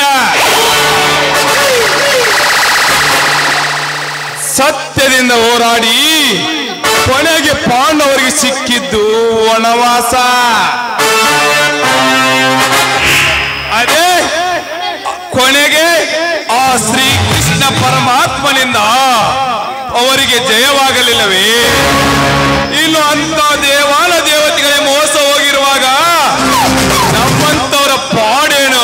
ಸತ್ಯದಿಂದ ಹೋರಾಡಿ ಕೊನೆಗೆ ಪಾಂಡವರಿಗೆ ಸಿಕ್ಕಿದ್ದು ವನವಾಸ. ಅದೇ ಕೊನೆಗೆ ಆ ಶ್ರೀಕೃಷ್ಣ ಪರಮಾತ್ಮನಿಂದ ಅವರಿಗೆ ಜಯವಾಗಲಿಲ್ಲವೇ? ಇನ್ನು ಅಂತ ದೇವಾಲ ದೇವತೆಗಳೇ ಮೋಸ ಹೋಗಿರುವಾಗ ನಮ್ಮಂತವರ ಪಾಡೇನು?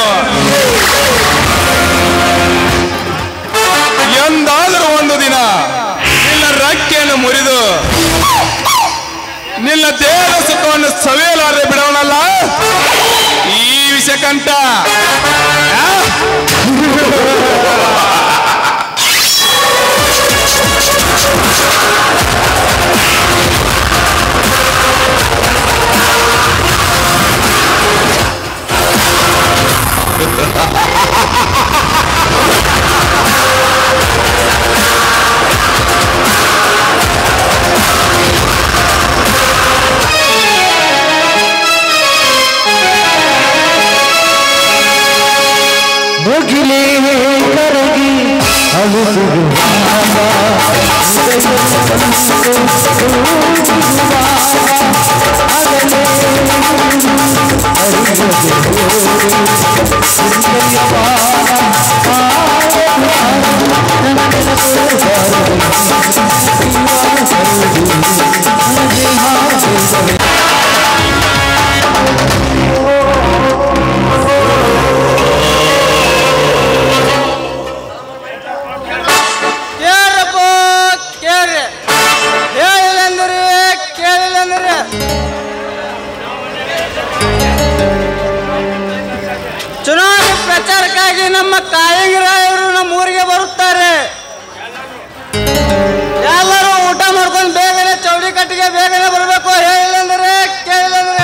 ಎಂದಾದರೂ ಒಂದು ದಿನ ನಿನ್ನ ರೆಕ್ಕೆಯನ್ನು ಮುರಿದು ನಿನ್ನ ದೇಹದ ಸುಖವನ್ನು ಸವೇಲಾರೆ ಬಿಡೋಣಲ್ಲ ಈ ವಿಷಕಂಠ. ಮುಗಿಲೇ ಕರಗಿ ಚುನಾವಣೆ ಪ್ರಚಾರಕ್ಕಾಗಿ ನಮ್ಮ ಕಾಯಂಗಿರಾಯರು ನಮ್ಮ ಊರಿಗೆ ಬರುತ್ತಾರೆ. ಎಲ್ಲರೂ ಊಟ ಮಾಡ್ಕೊಂಡು ಬೇಗನೆ ಚೌಡಿ ಕಟ್ಟಿಗೆ ಬೇಗನೆ ಬರಬೇಕು. ಹೇಳಿಲ್ಲಂದ್ರೆ ಕೇಳಿಲ್ಲಂದ್ರೆ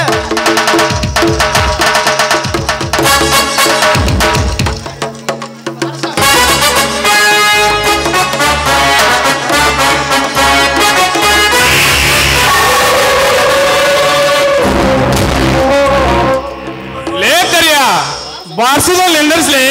ಬಾರಿಸೋದಲ್ಲಿ ನಿಂದಿರ್ಸ್ಲಿ.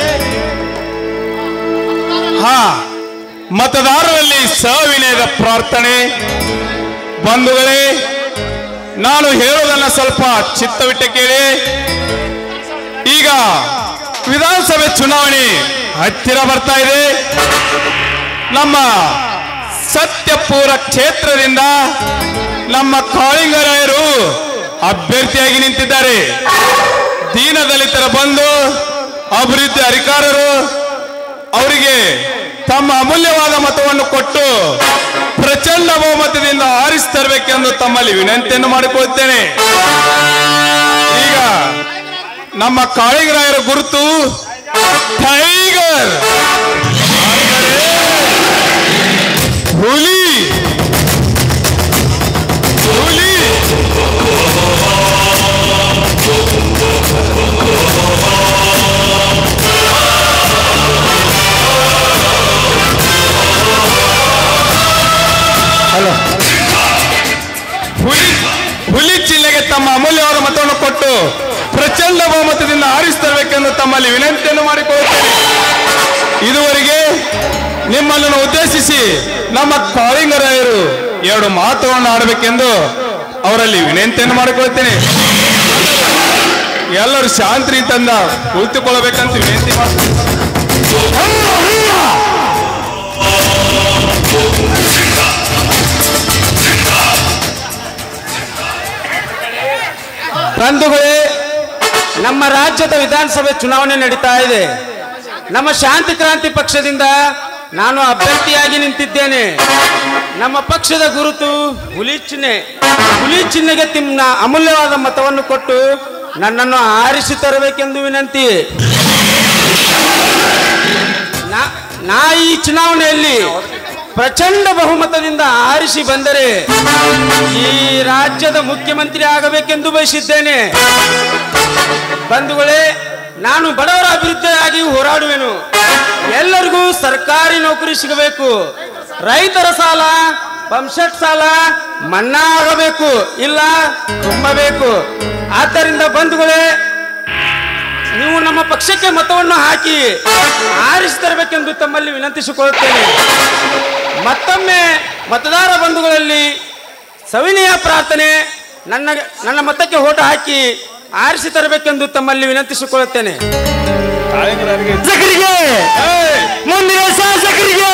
ಹಾ, ಮತದಾರರಲ್ಲಿ ಸವಿನಯದ ಪ್ರಾರ್ಥನೆ. ಬಂಧುಗಳೇ, ನಾನು ಹೇಳೋದನ್ನ ಸ್ವಲ್ಪ ಚಿತ್ತವಿಟ್ಟು ಕೇಳಿ. ಈಗ ವಿಧಾನಸಭೆ ಚುನಾವಣೆ ಹತ್ತಿರ ಬರ್ತಾ ಇದೆ. ನಮ್ಮ ಸತ್ಯಪುರ ಕ್ಷೇತ್ರದಿಂದ ನಮ್ಮ ಕಾಳಿಂಗರಾಯರು ಅಭ್ಯರ್ಥಿಯಾಗಿ ನಿಂತಿದ್ದಾರೆ. ದೀನದಲಿತರ ಬಂಧು ಅಭಿವೃದ್ಧಿ ಅಧಿಕಾರರು ಅವರಿಗೆ ತಮ್ಮ ಅಮೂಲ್ಯವಾದ ಮತವನ್ನು ಕೊಟ್ಟು ಪ್ರಚಂಡ ಬಹುಮತದಿಂದ ಆರಿಸ್ತರಬೇಕೆಂದು ತಮ್ಮಲ್ಲಿ ವಿನಂತಿಯನ್ನು ಮಾಡಿಕೊಳ್ಳುತ್ತೇನೆ. ಈಗ ನಮ್ಮ ಕಾಳಿಂಗರಾಯರ ಗುರುತು ಟೈಗರ್, ಹುಲಿ. ಹುಲಿ ಹುಲಿ ಹುಲಿ ಚಿಹ್ನೆಗೆ ತಮ್ಮ ಅಮೂಲ್ಯವಾದ ಮತವನ್ನು ಕೊಟ್ಟು ಪ್ರಚಂಡ ಬಹುಮತದಿಂದ ಆರಿಸ್ತರಬೇಕೆಂದು ತಮ್ಮಲ್ಲಿ ವಿನಂತಿಯನ್ನು ಮಾಡಿಕೊಳ್ಳುತ್ತೇನೆ. ಇದುವರೆಗೆ ನಿಮ್ಮನ್ನು ಉದ್ದೇಶಿಸಿ ನಮ್ಮ ಕಾಳಿಂಗರಾಯರು ಎರಡು ಮಾತುಗಳನ್ನು ಆಡಬೇಕೆಂದು ಅವರಲ್ಲಿ ವಿನಂತಿಯನ್ನು ಮಾಡಿಕೊಳ್ಳುತ್ತೇನೆ. ಎಲ್ಲರೂ ಶಾಂತಿ ತಂದ ಕುಳಿತುಕೊಳ್ಳಬೇಕಂತ ವಿನಂತಿ ಮಾಡ್ತೀನಿ. ಬಂಧುಗಳೇ, ನಮ್ಮ ರಾಜ್ಯದ ವಿಧಾನಸಭೆ ಚುನಾವಣೆ ನಡೀತಾ ಇದೆ. ನಮ್ಮ ಶಾಂತಿ ಕ್ರಾಂತಿ ಪಕ್ಷದಿಂದ ನಾನು ಅಭ್ಯರ್ಥಿಯಾಗಿ ನಿಂತಿದ್ದೇನೆ. ನಮ್ಮ ಪಕ್ಷದ ಗುರುತು ಹುಲಿ ಚಿಹ್ನೆ. ಹುಲಿ ಚಿಹ್ನೆಗೆ ತಿಮ್ಮ ಅಮೂಲ್ಯವಾದ ಮತವನ್ನು ಕೊಟ್ಟು ನನ್ನನ್ನು ಆರಿಸಿ ತರಬೇಕೆಂದು ವಿನಂತಿ. ನಾ ಈ ಚುನಾವಣೆಯಲ್ಲಿ ಪ್ರಚಂಡ ಬಹುಮತದಿಂದ ಆರಿಸಿ ಬಂದರೆ ಈ ರಾಜ್ಯದ ಮುಖ್ಯಮಂತ್ರಿ ಆಗಬೇಕೆಂದು ಬಯಸಿದ್ದೇನೆ. ಬಂಧುಗಳೇ, ನಾನು ಬಡವರ ಅಭಿವೃದ್ಧಿಯಾಗಿ ಹೋರಾಡುವೆನು. ಎಲ್ಲರಿಗೂ ಸರ್ಕಾರಿ ನೌಕರಿ ಸಿಗಬೇಕು. ರೈತರ ಸಾಲ, ಪಂಪ್ಸೆಟ್ ಸಾಲ ಮನ್ನಾ ಆಗಬೇಕು, ಇಲ್ಲ ತುಂಬಬೇಕು. ಆದ್ದರಿಂದ ಬಂಧುಗಳೇ, ನೀವು ನಮ್ಮ ಪಕ್ಷಕ್ಕೆ ಮತವನ್ನು ಹಾಕಿ ಆರಿಸಿ ತರಬೇಕೆಂದು ತಮ್ಮಲ್ಲಿ ವಿನಂತಿಸಿಕೊಳ್ಳುತ್ತೇನೆ. ಮತ್ತೊಮ್ಮೆ ಮತದಾರ ಬಂಧುಗಳಲ್ಲಿ ಸವಿನಯ ಪ್ರಾರ್ಥನೆ, ನನ್ನ ನನ್ನ ಮತಕ್ಕೆ ಓಟ ಹಾಕಿ ಆರಿಸಿ ತರಬೇಕೆಂದು ತಮ್ಮಲ್ಲಿ ವಿನಂತಿಸಿಕೊಳ್ಳುತ್ತೇನೆ. ಮುಂದಿನ ಶಾಸಕರಿಗೆ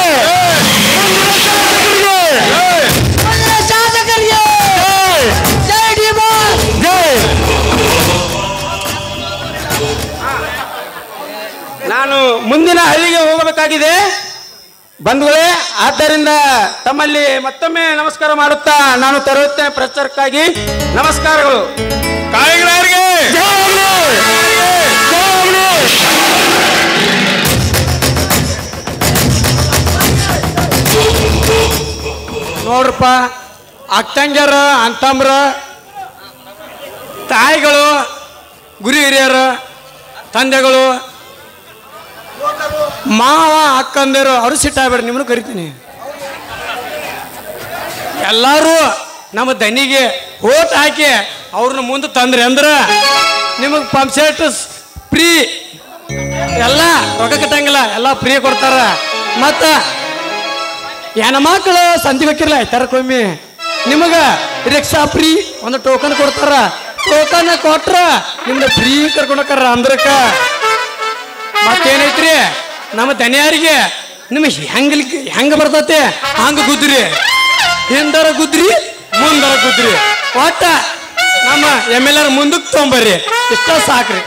ನಾನು ಮುಂದಿನ ಹಳ್ಳಿಗೆ ಹೋಗಬೇಕಾಗಿದೆ ಬಂಧುಗಳೇ. ಆದ್ದರಿಂದ ತಮ್ಮಲ್ಲಿ ಮತ್ತೊಮ್ಮೆ ನಮಸ್ಕಾರ ಮಾಡುತ್ತಾ ನಾನು ತರುತ್ತೇನೆ ಪ್ರಚಾರಕ್ಕಾಗಿ. ನಮಸ್ಕಾರಗಳು. ಕಾಳಿಂಗರಾಯರಿಗೆ ನೋಡ್ರಪ್ಪ, ಅಕ್ಕಂಗ್ಯರ, ಅಂತಂಬ್ರ, ತಾಯಿಗಳು, ಗುರಿ ಹಿರಿಯರು, ತಂದೆಗಳು, ಮಾವ, ಅಕ್ಕಂದಿರು, ಅವರು ಸಿಟ್ಟಾಗ್ಬೇಡ್ರಿ, ನಿಮ್ಮನ್ನು ಕರಿತೀನಿ. ಎಲ್ಲರೂ ನಮ್ಮ ದನಿಗೆ ಓಟ್ ಹಾಕಿ ಅವ್ರನ್ನ ಮುಂದೆ ತಂದ್ರಿ ಅಂದ್ರೆ ನಿಮಗೆ ಪಂಪ್ ಸೆಟ್ ಫ್ರೀ, ಎಲ್ಲ ರೊಕ್ಕ ಕಟ್ಟಂಗಿಲ್ಲ, ಎಲ್ಲ ಫ್ರೀ ಕೊಡ್ತಾರ. ಮತ್ತು ಹೆಣ್ಮಕ್ಳು ಸಂಧಿ ಬೇಕಿರಲ್ಲ ತರಕೊಮ್ಮಿ ನಿಮಗೆ ರಿಕ್ಷಾ ಫ್ರೀ, ಒಂದು ಟೋಕನ್ ಕೊಡ್ತಾರ. ಟೋಕನ್ ಕೊಟ್ರ ನಿಮ್ದು ಫ್ರೀ ಕರ್ಕೊಂಡು ಹೋಗ್ತಾರ ಅಂದ್ರಕ್ಕ. ಮತ್ತೇನೈತ್ರಿ, ನಮ್ಮ ದನಿಯಾರಿಗೆ ನಿಮಗೆ ಹೆಂಗ್ಲಿಕ್ಕೆ ಹೆಂಗೆ ಬರ್ತೈತೆ ಹಂಗೆ ಗುದ್ರಿ, ಹಿಂದರ ಗುದ್ರಿ, ಮುಂದರ ಗುದ್ರಿ, ಒಟ್ಟ ನಮ್ಮ ಎಮ್ ಎಲ್ ಆರ್ ಮುಂದಕ್ಕೆ ತೊಗೊಂಬರ್ರಿ, ಇಷ್ಟ ಸಾಕ್ರಿ.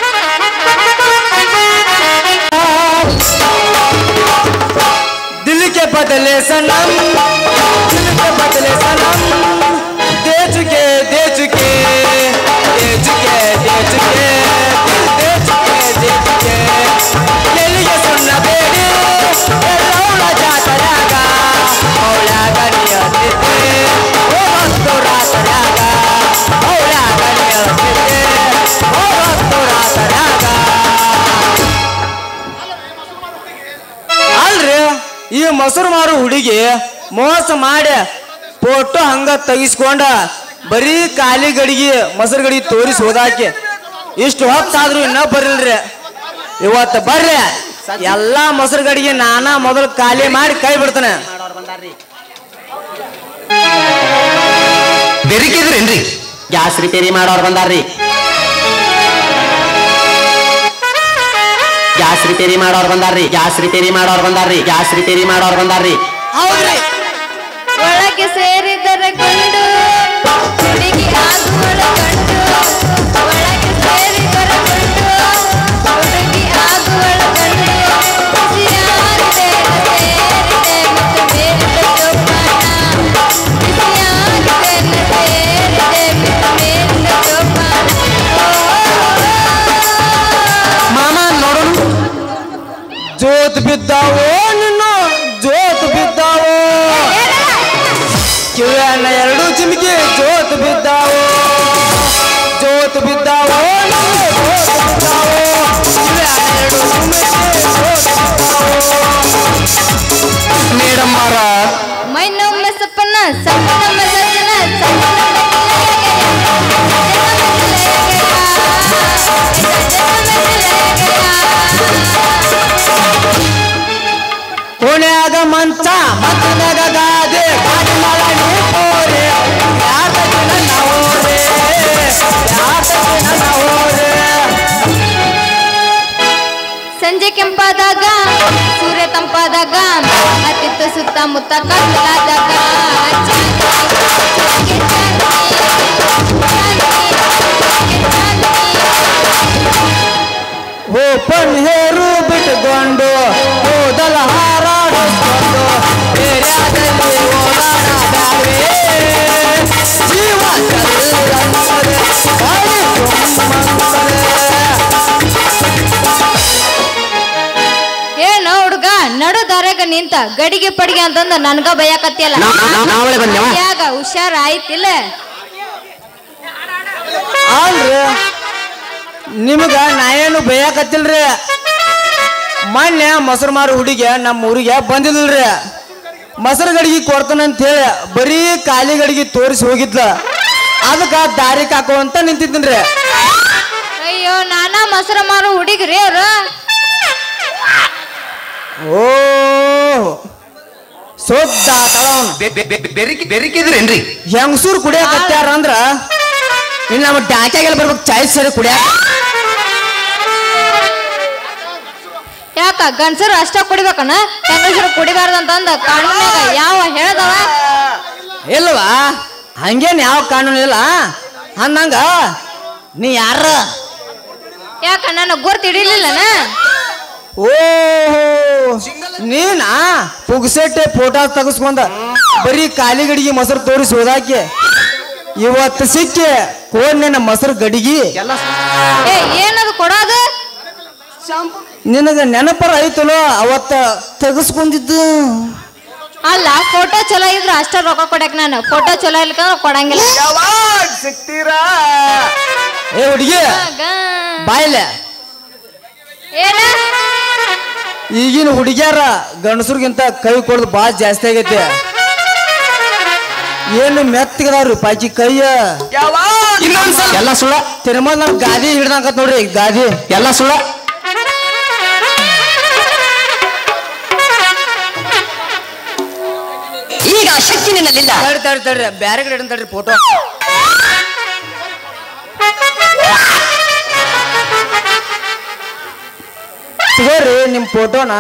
दिल के बदले सनम, दिल के बदले सनम, दे चुके दे चुके दे चुके दे चुके दे चुके दे चुके ले लिए सुनना बेड़ी लौड़ा जाता रागा मौला गनिया देते ओ वस्तो रात रागा मौला गनिया देते ओ वस्तो रात रागा. ಅಲ್ರಿ, ಈ ಮೊಸರು ಮಾರು ಹುಡುಗಿ ಮೋಸ ಮಾಡಿ ಫೋಟೋ ಹಂಗ ತೆಗಿಸ್ಕೊಂಡ ಬರೀ ಖಾಲಿ ಗಡಿಗೆ ಮೊಸರು ಗಡಿಗೆ ತೋರಿಸಿ ಹೋದಾಕೆ ಇಷ್ಟು ಹೊತ್ತಾದ್ರೂ ಇನ್ನೂ ಬರಿಲ್ರಿ. ಇವತ್ತು ಬರ್ರಿ ಎಲ್ಲಾ ಮೊಸರು ಗಡಿಗೆ ನಾನ ಮೊದಲು ಖಾಲಿ ಮಾಡಿ ಕೈ ಬಿಡ್ತಾನೆ. ಬೆರಿಕಿದ್ರೇನ್ರಿ? ಗ್ಯಾಸ್ ರಿಪೇರಿ ಮಾಡೋರು ಬಂದಾರ್ರಿ. ಗ್ಯಾಸ್ ರಿಪೇರಿ ಮಾಡೋರು ಬಂದಾರ್ರಿ. ಗ್ಯಾಸ್ ರಿಪೇರಿ ಮಾಡೋರು ಬಂದಾರ್ರಿ. ಗ್ಯಾಸ್ ರಿಪೇರಿ ಮಾಡೋರು ಬಂದಾರ್ರಿ. ಹೌದ್ರಿ. ಒಳಗೆ ಸೇರಿದರೆ ಗಂಡು ಹುಡುಗಿ ಆಗುವಳ ಗಂಡು. ಒಳಗೆ ಸೇರಿದರೆ ಗಂಡು ಹುಡುಗಿ ಆಗುವಳ ಗಂಡು. ಬಿಸಿಯಾಗಿದೆ ಸೇರಿದೆ ಮತ್ತು ಮೇಲಿದ ಜೋಪಾನ. ಬಿಸಿಯಾಗಿದೆ ಸೇರಿದೆ ಮತ್ತು ಮೇಲಿದ ಜೋಪಾನ. ಮಾಮ ನೋಡೋಣ. ಜೋತ್ ಬಿದ್ದಾವೋ ನಿನ್ನ ಜೋತ್ ಬಿದ್ದಾವೋ ಕಿವಿಯನ್ನ ಎರಡು ಚಿಮಿಕಿ ಜೋತ್ ಬಿದ್ದಾವೋ ಜೋತ್ ಬಿದ್ದಾವೋ ಜೋತ್ ಬಿದ್ದಾವೋ ಕಿವಿಯನ್ನ ಎರಡು ಚಿಮಿಕಿ ಜೋತ್ ಬಿದ್ದಾವೋ. ಮೇಡಮ್ ಮಾರ ಮೈನೊಮ್ಮೆ ಸಪ್ಪನ ಸಪ್ಪನೊಮ್ಮೆ ಸಜ್ಜನ ಸಜ್ಜನ ಕೋಣ್ಯಾಗ ಮಂಚ ಮಕ್ಕಳಾಗ ಗಾದೆ ಗಾಡಿ ಮಾಡಿ ಹೋರೆ ಯಾತ ನನ್ನ ಹೋರೆ ಯಾತ ನನ್ನ ಹೋರೆ. ಸಂಜೆ ಕೆಂಪಾದಾಗ ಸೂರ್ಯ ತಂಪಾದಾಗ ಅತ್ತಿತ್ತ ಸುತ್ತಮುತ್ತ ಕತ್ತಲಾದಾಗ ಓಪನ್ ಹೇರು ಬಿಟ್ಟುಕೊಂಡು ಹೋದಲ ಹಾರಾಡಿಸ್ಕೊಂಡು ಏರಿಯಾದಲ್ಲಿ ಓಡಾಡ ಬ್ಯಾಡ್ವೇ ಜೀವ ಚಲ್ಲಂದರೆ ಬಾಳಿ ಏನೋ ಹುಡುಗ ನಡು ದಾರ್ಯಾಗ ನಿಂತ ಗಡಿಗೆ ಪಡಿಗೆ ಅಂತಂದ ನನ್ಗ ಬಯಕತ್ತಿಯಲ್ಲ. ನಾವಳೆ ಬಂದೇವ. ಯಾಗ ಹುಷಾರ ಆಯ್ತಿಲ್ಲ. ಅಲ್ರಿ ನಿಮಗ ನಾ ಏನು ಬೇಯಕತ್ತಿಲ್ರಿ. ಮೊನ್ನೆ ಮೊಸರು ಮಾರು ಹುಡುಗಿ ನಮ್ಮ ಊರಿಗೆ ಬಂದಿಲ್ರಿ. ಮೊಸರು ಗಡಿಗೆ ಕೊಡ್ತಾನಂತ ಹೇಳಿ ಬರೀ ಖಾಲಿ ಗಡಿಗೆ ತೋರಿಸಿ ಹೋಗಿದ್ಲ. ಅದಕ್ಕ ದಾರಿ ಕಾಕೋ ಅಂತ ನಿಂತಿದ್ದನ್ರಿ. ಅಯ್ಯೋ ನಾನ ಮೊಸರು ಮಾರು ಹುಡುಗ್ರಿ ಅವ್ರು. ಓ ಸೋದ್ದ ತಳವನು ಬೆರಿಕಿ ಬೆರಿಕಿದ್ರೇನ್ರಿ? ಹೆಂಗಸೂರು ಕುಡಿಯಕತ್ಯಾರ ಅಂದ್ರ ಇನ್ನು ನಮ್ಮ ಟ್ಯಾಂಕ್ಯಾಗೆಲ್ಲ ಬರ್ಬೇಕು ಚಾಯ್ಸ್ ಸರಿ ಕುಡಿಯಾಕ. ಯಾಕ ಗಂಡಸರು ಅಷ್ಟ ಕುಡಿಬೇಕನ ಹೆಂಗಸರು ಕುಡಿಬಾರ್ದಂತಂದ ಕಾನೂನಾಗ ಯಾವ ಹೇಳ್ದವ? ಇಲ್ವಾ ಹಂಗೇನ್ ಯಾವ ಕಾನೂನು ಇಲ್ಲ ಅಂದಂಗ ನೀ ಯಾರ? ಯಾಕ ನನ್ನ ಗುರ್ತು ಹಿಡಿಲಿಲ್ಲನ? ಓ ನೀನಾ ಪುಗ್ಸೆಟ್ಟೆ ಫೋಟೋ ತೆಗಿಸ್ಕೊಂಡ ಬರೀ ಖಾಲಿ ಗಡಿಗೆ ಮೊಸರು ತೋರಿಸಿ ಹೋದಾಕಿ ಇವತ್ತು ಸಿಕ್ಕಿ ಕೋಣ್ಣಿನ ಮೊಸರು ಗಡಿಗೆ ಏ ಏನದು ಕೊಡೋದು? ನಿನಗ ನೆನಪರ ಐತಲೋ ಅವತ್ತ ತೆಗಿಸ್ಕೊಂಡಿದ್ದು. ಅಲ್ಲ ಫೋಟೋ ಚಲೋ ಇದ್ರ ಅಷ್ಟ ರೊಕ್ಕ ಕೊಡಕ್ ನಾನು ಫೋಟೋ ಚಲೋ ಇಲ್ಕ ಕೊಡಂಗಿಲ್ಲ. ಸಿಕ್ತೀರಾ ಏ ಹುಡುಗಿ ಬಾಯ್ಲೆ. ಏನ ಈಗಿನ ಹುಡುಗಿಯಾರ ಗಂಡಸರಿಗಿಂತ ಕೈ ಕೊಡೋದು ಭಾಳ ಜಾಸ್ತಿ ಆಗೈತಿ. ಏನು ಮೆತ್ತಗದಾವ್ರಿ ಪಾಕಿ ಕೈಯ ಇನ್ನೊಂದ್ಸಲ ಎಲ್ಲ ಸುಳ್ಳ. ತಿರುಮಲ ನಮ್ ಗಾದಿ ಹಿಡ್ದಂಗ ನೋಡ್ರಿ ಗಾದಿ ಎಲ್ಲ ಸುಳ್ಳ. ಈಗ ಶಕ್ತಿ ನಿನ್ನಲ್ಲಿಲ್ಲ. ತಡ್ರಿ ತಡ್ರಿ ತಡ್ರಿ ಬ್ಯಾರೆ ಕಡೆ ತಡ್ರಿ ಫೋಟೋ. ತಗೋರಿ ನಿಮ್ ಫೋಟೋನ.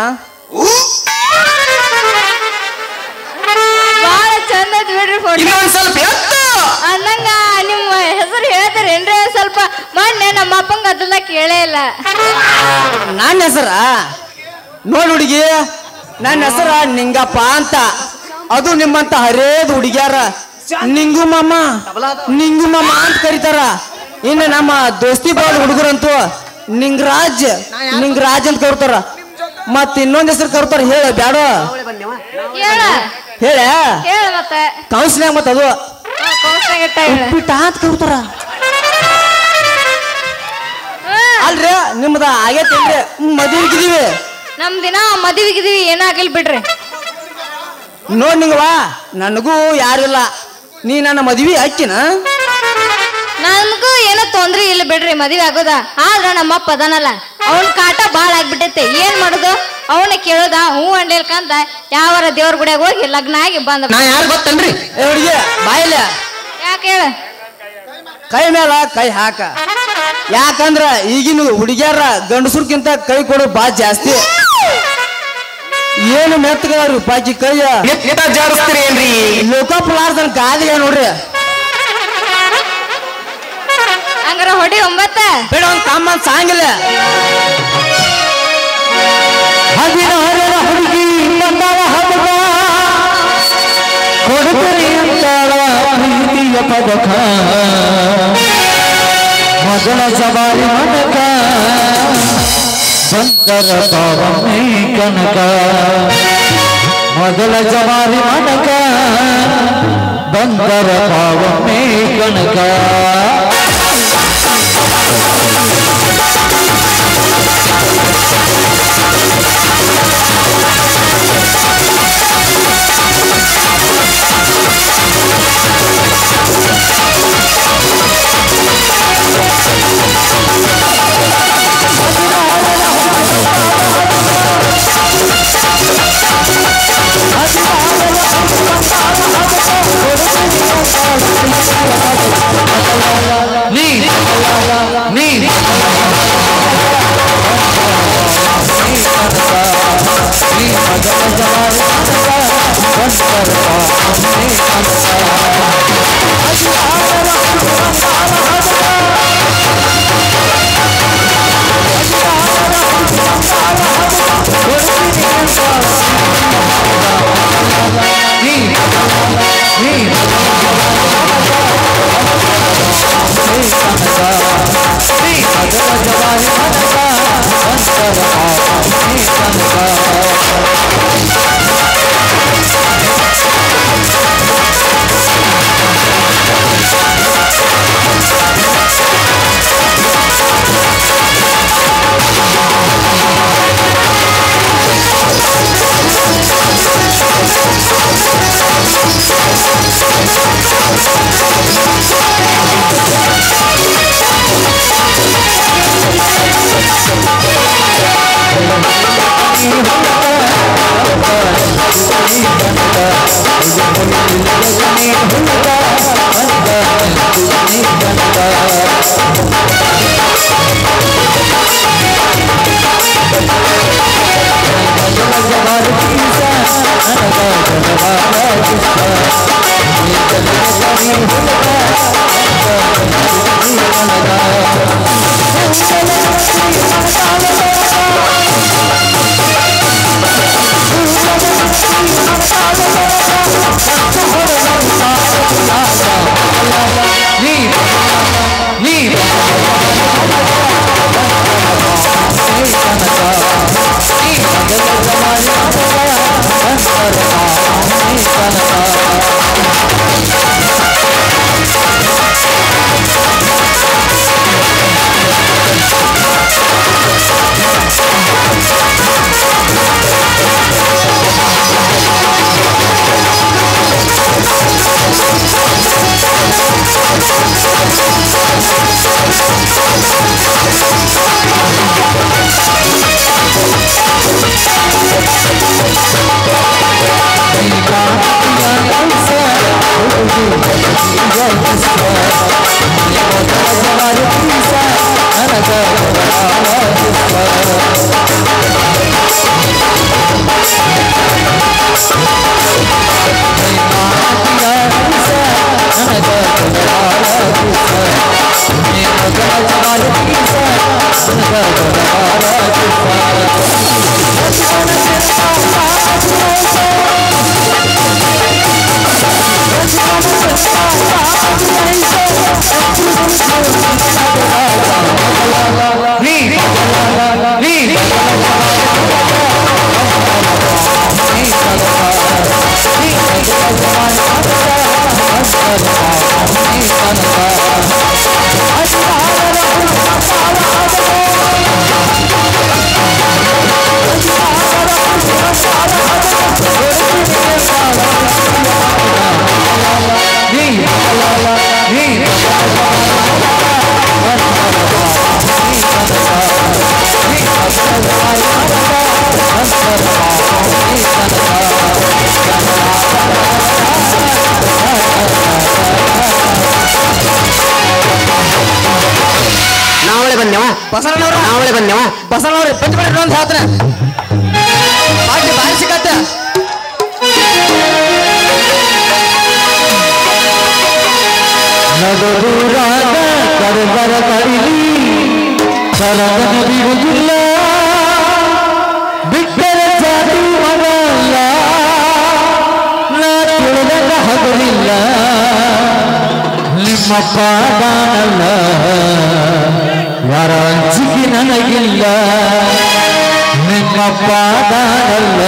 ಬಾಳ ಚಂದ ಐತಿ ಬಿಡ್ರಿ ಫೋಟೋ. ಇನ್ನೊಂದ್ ಸ್ವಲ್ಪ ಎತ್ತು. ಅನ್ನಂಗ ನಿಮ್ಮ ಹೆಸರು ಹೇಳ್ತಾರೇನ್ರಿ ಸ್ವಲ್ಪ? ಮೊನ್ನೆ ನಮ್ಮ ಅಪ್ಪಂಗ ಅದನ್ನ ಕೇಳೇ ಇಲ್ಲ. ನನ್ನ ಹೆಸರ ನೋಡ್ ಹುಡುಗಿ, ನನ್ನ ಹೆಸರ ನಿಂಗಪ್ಪ ಅಂತ. ಅದು ನಿಮ್ಮಂತ ಹರೇದ್ ಹುಡುಗಿಯಾರ ನಿಂಗು ಮಾಮ ನಿಂಗು ಮಾಮ ಅಂತ ಕರೀತಾರ. ಇನ್ನು ನಮ್ಮ ದೋಸ್ತಿ ಬಾಳ ಹುಡುಗರಂತೂ ನಿಂಗರಾಜ್ ನಿಂಗರಾಜ್ ಅಂತ ಕರ್ತಾರ. ಮತ್ ಇನ್ನೊಂದ್ ಹೆಸರು ಕರ್ತಾರ. ಹೇಳ ಬ್ಯಾಡ ಹೇಳ ಹೇಳ ಹೇಳ ಮತ್ತೆ ಕೌನ್ಸಿಲಿಂಗ್ ಮತ್ತ ಅದು ಕೌನ್ಸಿಲಿಂಗ್ ಇಟ್ಟ ಹೇಳ. ಉಪ್ಪಿಟ್ಟ ಅಂತ ಕರ್ತಾರ. ಅಲ್ರಿ ನಿಮ್ದ ಆಗೇತೇನ್ರಿ ಮದುವೆಗಿದೀವಿ? ನಮ್ ದಿನ ಮದುವೆಗಿದೀವಿ ಏನಾಗಿಲ್ ಬಿಡ್ರಿ. ನೋಡ್ ನಿಂಗವಾ ನನಗೂ ಯಾರಿಲ್ಲ. ನೀ ನನ್ನ ಮದ್ವಿ ಅಕ್ಕಿನ? ನನ್ಗೂ ಏನೋ ತೊಂದ್ರೆ ಇಲ್ಲ ಇರ್ಲಿ ಬಿಡ್ರಿ ಮದುವೆ ಆಗೋದ. ಆದ್ರ ನಮ್ಮಪ್ಪ ಅದಾನಲ್ಲ ಅವನ್ ಕಾಟ ಬಾಳ ಆಗ್ಬಿಟ್ಟೈತೆ. ಏನ್ ಮಾಡುದು? ಅವನ ಕೇಳೋದ ಹೂ ಅಂಡೇಲ್ಕಂತ ಯಾವರ ದೇವ್ರ ಗುಡಿಯಾಗ ಹೋಗಿ ಲಗ್ನ ಆಗಿ ಬಂದ. ನಾ ಯಾರು ಗೊತ್ತನ್ರಿ? ಏ ಹುಡುಗಿ ಬಾಯಿಲ್ಲ, ಯಾಕೆ ಹೇಳ? ಕೈ ಮೇಲ ಕೈ ಹಾಕ. ಯಾಕಂದ್ರ ಈಗಿನ ಹುಡುಗಿಯರ ಗಂಡಸರ್ಕಿಂತ ಕೈ ಕೊಡೋ ಬಾ ಜಾಸ್ತಿ. ಏನು ಮೆತ್ತಗಾರು ಬಾಕಿ ಕೈಯ ಜಾರಿಸ್ತೀರಿ ಏನ್ರಿ? ಲೋಕಪ್ಲಾರ್ದನ್ ಗಾದಿಗೆ ನೋಡ್ರಿ. ಹಂಗಾರ ಹೊಡಿ ಒಂಬತ್ತ ಬೇಡ ಒಂದ್ ಕಾಮನ್ ಸಾಂಗಿಲ್ಲ. ಹದಿನಾರರ ಹುಡುಗಿ ಬಂದಾಳ ಹಬ್ಬ ಕೊಡುತ್ತರಿ ಅಂತಾಳ ಪ್ರೀತಿಯ ಪದಕ ಮೊದಲ ಸವಾರಿ ಮನಕ ಬಂದರ ಪಾವಮೇ ಕನಕ ಮೊದಲ ಜವಾರಿ ಮನಕ ಬಂದರ ಪಾವಮೇ ಕನಕ. ಬಸವಣ್ಣವ್ರ ನಾವಳೆ ಬಂದೇವ ಬಸವಣ್ಣವ್ರೆ ಬಂದ್ ಬಿಡ್ರಿ ಒಂದು ಹೇಳ್ತಾನೆ ಬಾಕಿ ಬಾರಿ ಸಿಕ್ಕತ್ತೆ ನಗದೂರಾದ ಕರಬರ ಕಡಿಲಿ ಸರಗನ ಬಿಡುವುದಿಲ್ಲ ಬಿಟ್ಟರೆ ಜಾತಿ ಮಗಲ್ಲ ನಾ ತಿಳಿದಾಗ ಹಗಲಿಲ್ಲ ನಿಮ್ಮ ಪಾದಾನಲ್ಲ ಯಾರ ಅಂಚಿಕೆ ನನಗಿಲ್ಲ ನಿಮ್ಮ ಪಾದಾನಲ್ಲ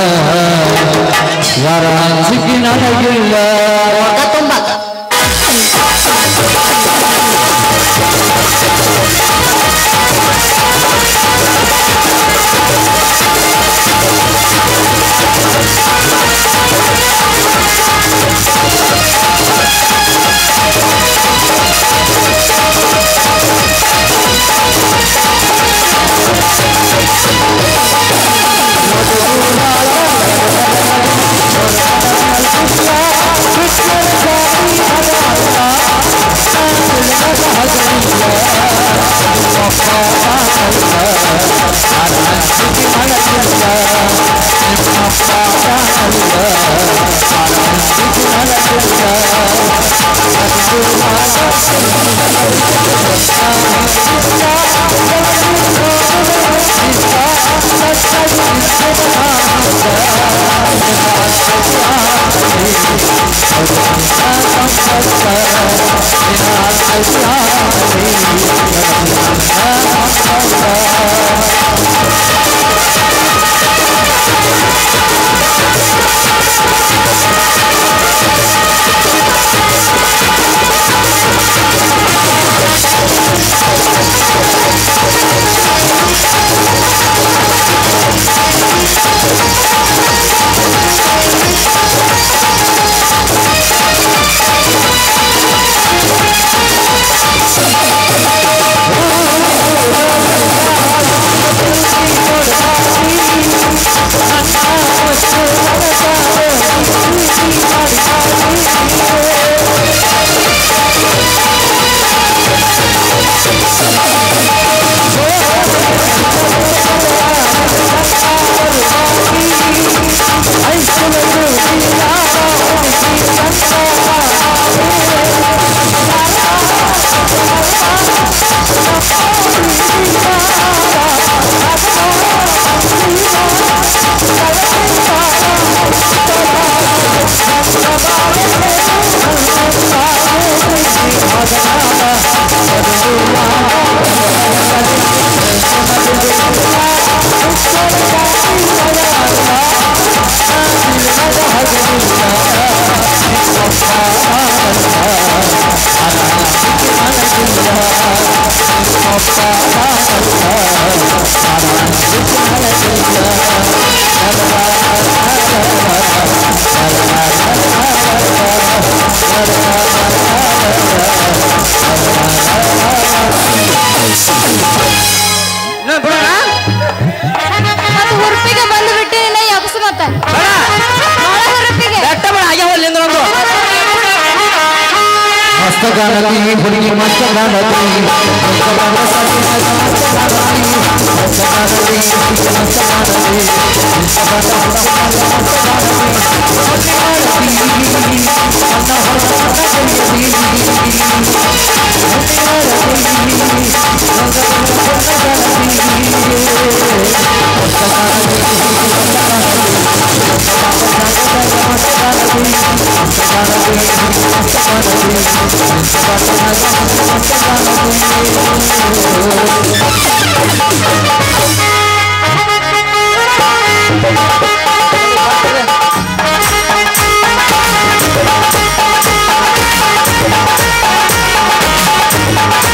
ಯಾರ ಅಂಚಿಕೆ ನನಗಿಲ್ಲ ತೊಂಬತ್ತ ಹುರುಪಿಗೆ ಬಂದು ಬಿಟ್ಟು ಎಬ್ಸು ಮತ್ತ ಹುರುಪಿಗೆ ಮಸ್ತಗಾನತಿ ಹುಡುಗಿ ಮಸ್ತಗಾನತಿ Thank you.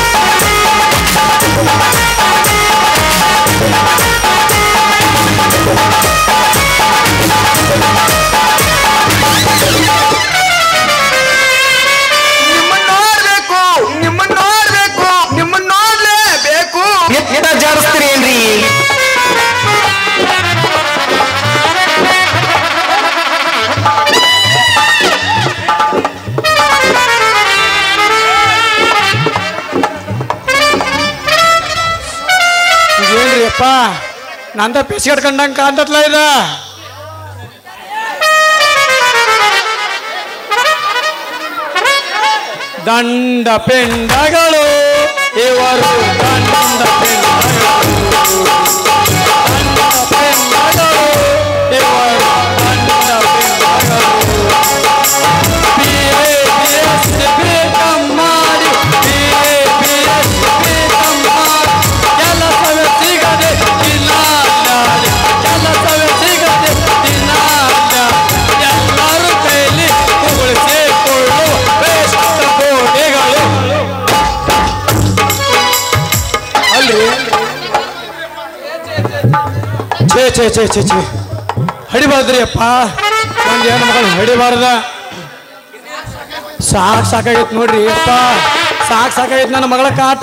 ಯಪ್ಪ ನಂದ ಪಿಸ್ಕಟ್ ಕಂಡಂಗೆ ಕಾಂತತ್ಲ ಇದ ದಂಡ ಪಿಂಡಗಳು ಇವರು ದಂಡ ಪಿಂಡಗಳು ದಂಡ ಪಿಂಡಗಳು ಇವರು ದಂಡ ಪಿಂಡಗಳು ಬಿಎ ಬಿಎಸ್ ಬಿಕಾಂ ಮಾಡಿ ಬಿಎ ಬಿಎಸ್ ಬಿಕಾಂ ಮಾಡಿ ಕೆಲಸವೇ ಸಿಗದೆ ದಿನಾಡಿ ಕೆಲಸವೇ ಸಿಗದೆ ದಿನಾಡಿ ಎಲ್ಲರೂ ಕೈಲಿ ಉಳಿಸಿಕೊಳ್ಳುವ ವೇಸ್ಟ್ ಗೋಡೆಗಳು ಅಲ್ರಿ ಛೇ ಛೇ ಛೇ ಛೇ ಛೇ ಹಡಿಬಾರ್ದ್ರಿ ಅಪ್ಪ ಒಂದು ಹೆಣ್ಣು ಮಗಳು ಹಡಿಬಾರ್ದ ಸಾಕ್ ಸಾಕಾಗೈತ್ ನೋಡ್ರಿ ಅಪ್ಪ ಸಾಕ್ ಸಾಕಾಗೈತ್ ನನ್ನ ಮಗಳ ಕಾಟ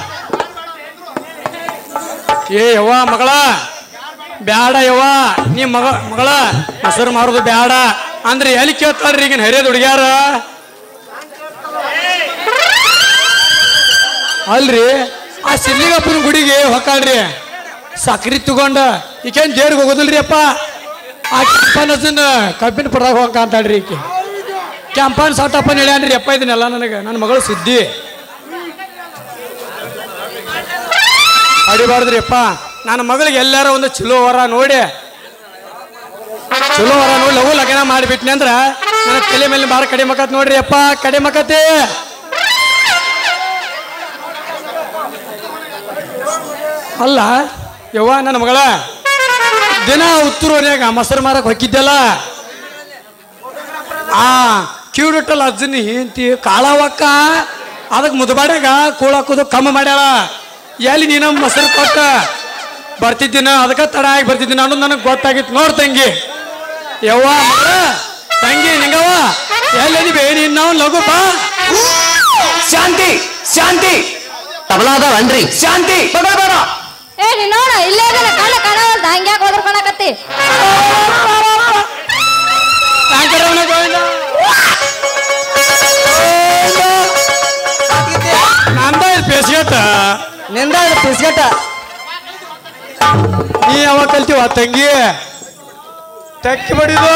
ಏ ಯವ್ವ ಮಗಳ ಬ್ಯಾಡ ಯವ್ವ ನೀ ಮಗ ಮಗಳ ಹೆಸರು ಮಾರೋದು ಬ್ಯಾಡ ಅಂದ್ರೆ ಎಲ್ಲಿ ಕೇಳ್ತಾರ್ರಿ ಈಗಿನ ಹರಿಯದ ಹುಡುಗ್ಯಾರ ಅಲ್ರಿ ಆ ಸಿಲ್ಲಿಗಪ್ಪನ ಗುಡಿಗೆ ಹೊಕ್ಕಾಳ್ರಿ ಸಕ್ರಿ ತಗೊಂಡ ಈಕೇನ್ ದೇವ್ರಿಗೆ ಹೋಗೋದಿಲ್ರಿ ಅಪ್ಪ ಆ ಕೆಂಪನ ಕಬ್ಬಿನ ಪಡ್ದಾಗ ಹೋಗಂಕ ಅಂತಾಳ್ರಿ ಈಕೆ ಕೆಂಪನ್ ಸೌಟಪ್ಪನ ಹೇಳ್ಯಾನ್ರಿ ಅಪ್ಪ ಇದನ್ನೆಲ್ಲ ನನಗೆ ನನ್ನ ಮಗಳು ಸುದ್ದಿ ಅಡಿಬಾರ್ದ್ರಿ ಅಪ್ಪ ನನ್ನ ಮಗಳಿಗೆ ಎಲ್ಲಾರ ಒಂದು ಚಲೋ ವರ ನೋಡಿ ಚಲೋ ವರ ನೋಡಿ ಲಘು ಲಗ್ನ ಮಾಡಿಬಿಟ್ನಿ ಅಂದ್ರ ನನ್ನ ತಲೆ ಮೇಲೆ ಬಾರ ಕಡೆ ಮಕತ್ ನೋಡ್ರಿ ಅಪ್ಪ ಕಡೆ ಮಕತೆ ಅಲ್ಲ ಯವ್ವ ನನ್ನ ಮಗಳ ದಿನ ಉತ್ತೂರ್ಯಾಗ ಮೊಸರು ಮಾರಕ್ ಹೊಕ್ಕಿದ್ದೆಲ್ಲ ಆ ಕ್ಯೂಡಟಲ್ ಅಜ್ಜನ ಹೆಂಡತಿ ಕಾಳವಕ್ಕ ಅದಕ್ಕೆ ಮುದ್ಬಾಡ್ಯಾಗ ಕೂಳಾಕೋದು ಕಮ್ಮಿ ಮಾಡ್ಯಾಳ ಎಲ್ಲಿ ನೀನ ಮೊಸರು ಕೊಟ್ಟ ಬರ್ತಿದ್ದೀನ ಅದಕ್ಕೆ ತಡ ಆಗಿ ಬರ್ತಿದ್ದೀನಿ ಅನ್ನೋದು ನನಗೆ ಗೊತ್ತಾಗಿತ್ತು ನೋಡ್ ತಂಗಿ ಯವ್ವ ಮಗಳ ತಂಗಿ ನಿಂಗವ್ವ ಎಲ್ಲಿ ಬೇಡಿ ನಾವು ಲಘು ಬಾ ಶಾಂತಿ ಶಾಂತಿ ತಬಲಾದವನ್ರಿ ಶಾಂತಿ ಬಡ ಬಡ ಏ ನೀ ನೋಡ ಇಲ್ಲೇ ಇದನ್ನ ಕಣ್ಣ ಕಾಣವಲ್ದ ಹಂಗ್ಯಾಕೆ ಓದ್ಕೊಳಕತ್ತಿ ನಂದ ಪೇಸ್ಗಟ್ಟ ನಿಂದ ಪಿಸ್ಗಟ್ಟ ನೀ ಯಾವಾಗ ಕಲ್ತೀವ ತಂಗಿ ತೆಕ್ಕಿ ಬಡಿದು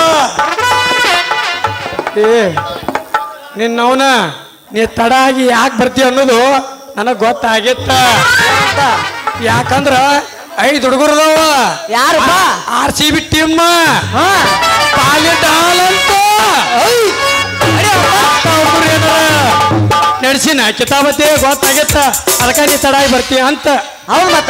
ಏ ನಿನ್ನವನ ನೀ ತಡ ಆಗಿ ಯಾಕೆ ಬರ್ತೀಯ ಅನ್ನೋದು ನನಗೆ ಗೊತ್ತಾಗಿತ್ತ ಯಾಕಂದ್ರ ಐದು ಹುಡುಗರದವ ಯಾರಪ್ಪ ಆರ್ ಸಿ ಬಿ ಟೀಮ್ ನಡ್ಸಿನ ಕಿತಾಬತ್ತೆ ಗೊತ್ತಾಗಿತ್ತ ಅದಕ್ಕ ನೀ ತಡ ಆಗಿ ಬರ್ತೀಯ ಅಂತ ಹೌದು ಮತ್ತ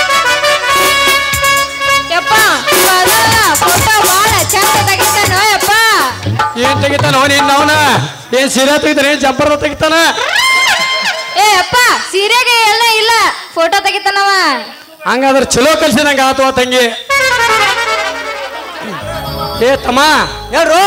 ಯಪ್ಪ ಫೋಟೋ ಬಾಳ ಚಂದ ತೆಗಿತಾನೋ ಯಪ್ಪ ಏನ್ ತೆಗಿತಾನ ನೀನ್ ಅವನ ಏನ್ ಸೀರೆ ತೆಗಿತಾನ ಏನ್ ಜಂಪರ್ ತೆಗಿತಾನ ಏ ಅಪ್ಪ ಸೀರೆಗೆ ಎಲ್ಲ ಇಲ್ಲ ಫೋಟೋ ತೆಗಿತಾನವ ಹಂಗಾದ್ರೆ ಚಲೋ ಕಲ್ಸಿದಂಗ ಆತವ ತಂಗಿ ಏ ತಮ್ಮ ಹೇಳ್ರು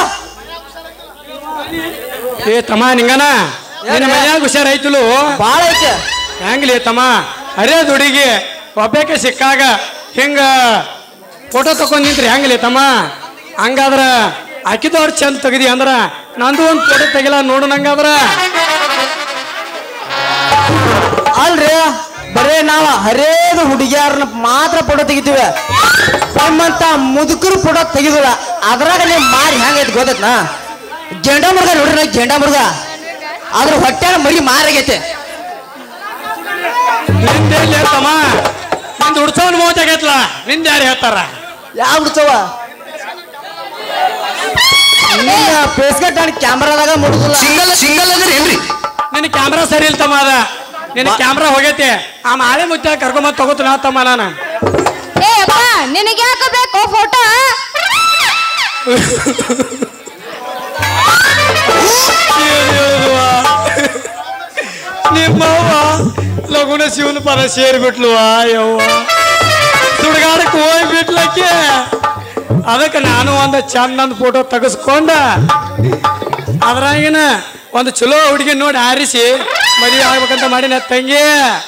ಏ ತಮ್ಮ ನಿಂಗನ ನಿನ್ನ ಮನ್ಯಾಗ ಹುಷಾರಾಯ್ತಲು ಬಾಳ ಐತೆ ಹೆಂಗ್ಲಿ ತಮ್ಮ ಅರೇ ದುಡಿಗೆ ಒಬ್ಬಕ್ಕೆ ಸಿಕ್ಕಾಗ ಹಿಂಗ ಫೋಟೋ ತಕೊಂಡ್ ನಿಂತ್ರಿ ಹೆಂಗ್ಲಿ ತಮ್ಮ ಹಂಗಾದ್ರ ಅಕ್ಕಿದವ್ರು ಚಂದ ತೆಗದಿ ಅಂದ್ರ ನಂದು ಒಂದು ಫೋಟೋ ತೆಗಿಲ್ಲ ನೋಡು ನಂಗಾದ್ರ ಅಲ್ರಿ ಬರೇ ನಾವ ಹರೇದು ಹುಡುಗಿಯಾರನ್ನ ಮಾತ್ರ ಫೋಟೋ ತೆಗಿತೀವಿ ನಮ್ಮಂತ ಮುದುಕರು ಫೋಟೋ ತೆಗಿದಿಲ್ಲ ಅದ್ರಾಗ ನೀವು ಮಾರಿ ಹೆಂಗೈತಿ ಗೊತ್ತೈತ್ನಾ ಜೆಂಡ ಮುರ್ಗ ನೋಡ್ರಿ ನಾ ಜೆಂಡ ಮುರ್ಗ ಅದ್ರ ಹೊಟ್ಟೆ ಮರಿ ಮಾರಾಗೈತೆ ನಿಂದೆ ತಮ್ಮ ನಿಂದು ಹುಡ್ಸೋನ್ ಮೋಜ್ ಆಗೈತ್ಲ ನಿಂದ ಯಾರು ಹೇಳ್ತಾರ ಯಾವ ಹುಡ್ಸವ ಪೇಸ್ಗಟ್ಟ ಕ್ಯಾಮ್ರಾದಾಗ ಮುಡುದಿಲ್ಲ ಸಿಂಗಲ್ ಸಿಂಗಲ್ ಅಂದ್ರೆ ಏನ್ರಿ ನಿನ್ನ ಕ್ಯಾಮ್ರಾ ಸರಿ ಇಲ್ಲ ತಮ್ಮ ಅದ ನಿನ್ನ ಕ್ಯಾಮ್ರಾ ಹೋಗೈತಿ ಆ ಮಾಳೆ ಮುಚ್ಚ ಕರ್ಕೊಂಬಂದ್ ತಗೋತ ತಮ್ಮ ನಾನು ಏ ಅಪ್ಪ ನಿನಗೆ ಯಾಕೆ ಬೇಕು ಫೋಟೋ ನಿಮ್ಮವ್ವ ಲಗುನ ಶಿವನ ಪದ ಸೇರಿಬಿಟ್ಲು ಯವ್ವ ಸುಡುಗಾಡಕ್ಕೆ ಹೋಗ್ಬಿಟ್ಲಕ್ಕೆ ಅದಕ್ಕೆ ನಾನು ಒಂದು ಚಂದಂದು ಫೋಟೋ ತೆಗೆಸ್ಕೊಂಡ ಅದ್ರಾಗಿನ ಒಂದು ಚಲೋ ಹುಡುಗಿ ನೋಡಿ ಆರಿಸಿ ಮದುವೆ ಆಗ್ಬೇಕಂತ ಮಾಡಿನ ತಂಗಿ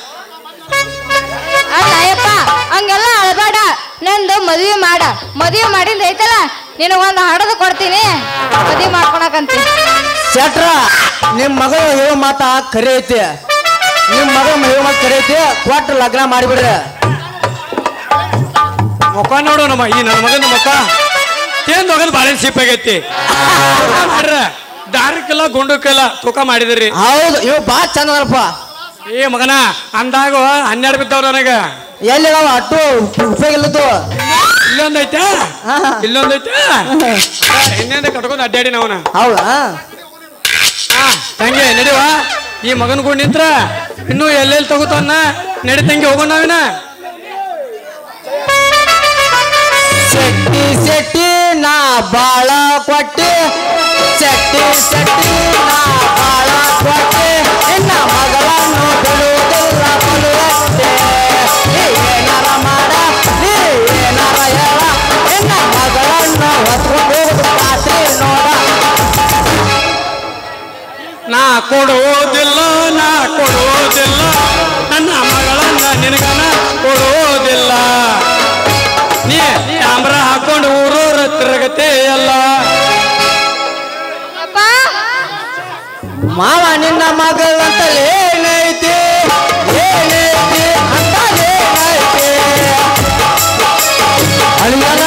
ಅಲ್ಲ ಅಯ್ಯಪ್ಪ ಹಂಗೆಲ್ಲ ಅಳಬೇಡ ನಂದು ಮದುವೆ ಮಾಡ ಮದುವೆ ಮಾಡಿಂದ ಐತಲ್ಲ ನಿನಗೊಂದು ಹಡದು ಕೊಡ್ತೀನಿ ಮದುವೆ ಮಾಡ್ಕೊಳಕಂತ ಶೆಟ್ರ ನಿಮ್ ಮಗಳು ಹೇಳೋ ಮಾತ ಖರೆ ಐತಿ ನಿಮ್ ಮಗಳ ಹೇಳೋ ಮಾತು ಖರೆ ಐತಿ ಕೊಟ್ಟು ಲಗ್ನ ಮಾಡಿಬಿಡ್ರಿ ಮುಖ ನೋಡು ನಮ್ಮ ಈ ನನ್ನ ಮಗನ ಮುಖ ತೇಂದ್ ಹೋಗೋದು ಬಾಳೆ ಸಿಪ್ ಆಗೈತಿ ಮಾಡ್ರ ದಾರಕ್ಕೆಲ್ಲ ಗುಂಡಕ್ಕೆಲ್ಲ ತೂಕ ಮಾಡಿದ್ರಿ. ಹೌದು ಇವ್ ಬಾ ಚಂದ ಅದಪ್ಪ. ಏ ಮಗನ ಅಂದಾಗ ಹನ್ನೆರಡು ಬಿದ್ದವ್ರ ನನಗ ಎಲ್ಲಿ ಅಟ್ಟು ಉಪಯೋಗ ಇಲ್ಲದ್ದು. ಇಲ್ಲೊಂದೈತೆ ಇಲ್ಲೊಂದೈತೆ ಇನ್ನೊಂದ ಕಟ್ಕೊಂಡು ಅಡ್ಡಾಡಿ ನಾವನ. ಹೌದಾ ಹಾ ತಂಗಿ ನಡಿವಾ ಈ ಮಗನ ಕೂಡ ನಿಂತ್ರ ಇನ್ನು ಎಲ್ಲೆಲ್ಲಿ ತಗೋತಾನ ನಡಿ ತಂಗಿ ಹೋಗೋಣ ನಾವಿನ. ಶೆಟ್ಟಿ ಶೆಟ್ಟಿ ನಾ ಬಾಳ ಕೊಟ್ಟೆ ಶೆಟ್ಟಿ ಶೆಟ್ಟಿ ನಾ ಬಾಳ ಕೊಟ್ಟೆ ನಿನ್ನ ಮಗಳನ್ನು ಬಿಡುವುದಿಲ್ಲ ಬಲುವಷ್ಟೇ. ನೀ ಏನಾರ ಮಾಡ ನೀ ಏನಾರ ಹೇಳ ನಿನ್ನ ಮಗಳನ್ನು ಹೊತ್ಕೊಂಡು ಹೋಗುದು ಖಾತ್ರಿ ನೋಡ. ನಾ ಕೊಡುವುದಿಲ್ಲ ನಾ ಕೊಡುವುದಿಲ್ಲ ನನ್ನ ಮಗಳನ್ನ ನಿನಗನ ಕೊಡುವುದಿಲ್ಲ. ನೀ ಕ್ಯಾಮ್ರಾ ಹಾಕೊಂಡು ಊರೂರ ತಿರುಗತೆ ಎಲ್ಲ. ಮಾವ ನಿನ್ನ ಮಗಳಂತ ಏನೈತಿ ಏನೈತಿ ಅಂತ ಏನೈತಿ ಅಳಿಯನ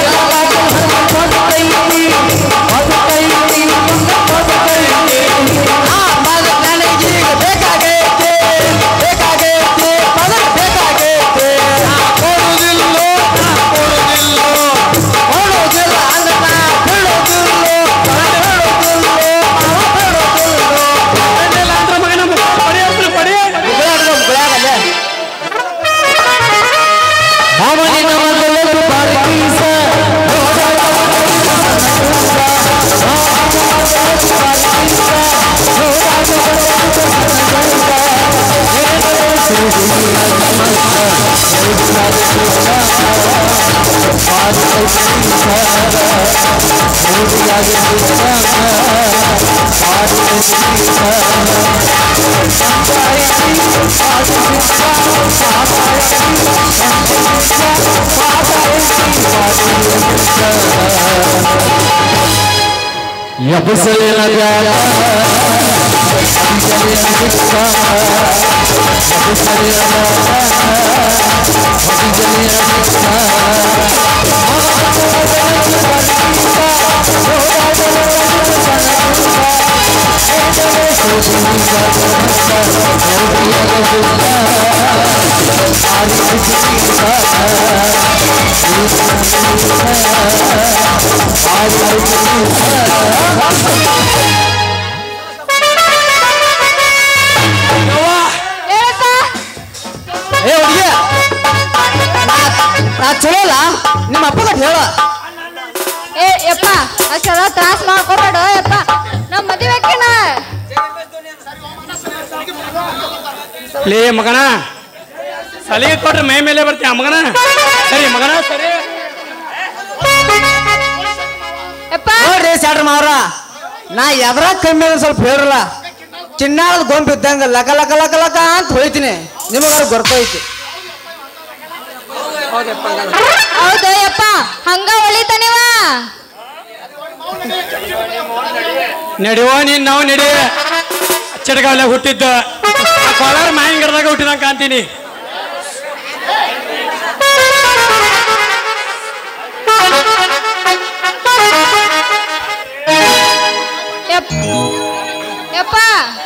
ಆ ಮಗ ನನಗೀಗ ಬೇಕಾಗೈತಿ ಬೇಕಾಗೈತಿ ಮಗ ಬೇಕಾಗೈತಿ. ನಾ ಕೊಡುವುದಿಲ್ಲ ನಾ ಕೊಡುವುದಿಲ್ಲ ಕೊಡುವುದಿಲ್ಲ ಅಂದ್ರೆ ನಾ ಬಿಡುವುದಿಲ್ಲ ಬಿಡುವುದಿಲ್ಲ ಅದೆಲ್ಲ ಅಂದ್ರೆ ಮಗನ ಪಡಿ ಅಂದ್ರೆ ಪಡಿ. ಮಾವನಿನ ಮಗಳು ಬಾರಿಸ ಎಬ್ಬಸಲಿನ ಜಾಗ ಏ ಹುಡುಗಿ ನಾ ಚಲೋ ಅಲ್ಲ ನಿಮ್ಮ ಅಪ್ಪಗ ಹೇಳ. ಏ ಯಪ್ಪ ಅಷ್ಟೆಲ್ಲ ತ್ರಾಸ ಮಾಡ್ಕೊಬೇಡ ಯಪ್ಪ ನಮ್ಮ ಮದುವೆಕಿನ ಲೇ ಮಗನ ಸಲಿಗೆ ಕೊಟ್ರೆ ಮೈ ಮೇಲೆ ಬರ್ತೀಯ ಮಗನ. ಸರಿ ಮಗನ ಸರಿ ಯಪ್ಪ ನೋಡ್ರಿ ಸ್ಯಾಡ್ರ ಮಾವ್ರ ನಾ ಎದ್ರ ಕಮ್ಮಿ ಅಂದ್ರೆ ಸ್ವಲ್ಪ ಹೇಳ್ರಲ್ಲ ಚಿನ್ನಾಳದ ಗೊಂಬು ಇದ್ದಂಗ ಲಕ ಲಕ ಲಕ ಲಕ ಅಂತ ಹೊಳಿತೀನಿ ನಿಮಗಾರು ಗೊತ್ತೈತಿ. ಹೌದು ಯಪ್ಪ ಹಂಗ ಹೊಳಿತಾನಿವ ನಡಿವ ನೀನ್ ನಾವು ನಡಿ ಚಡಗಾವಲೆ ಹುಟ್ಟಿದ್ದ ಕೋಲಾರ ಮಾಯಂಗರದಾಗ ಹುಟ್ಟಿದಂಗ ಕಾಣ್ತೀನಿ. ಯಪ್ಪ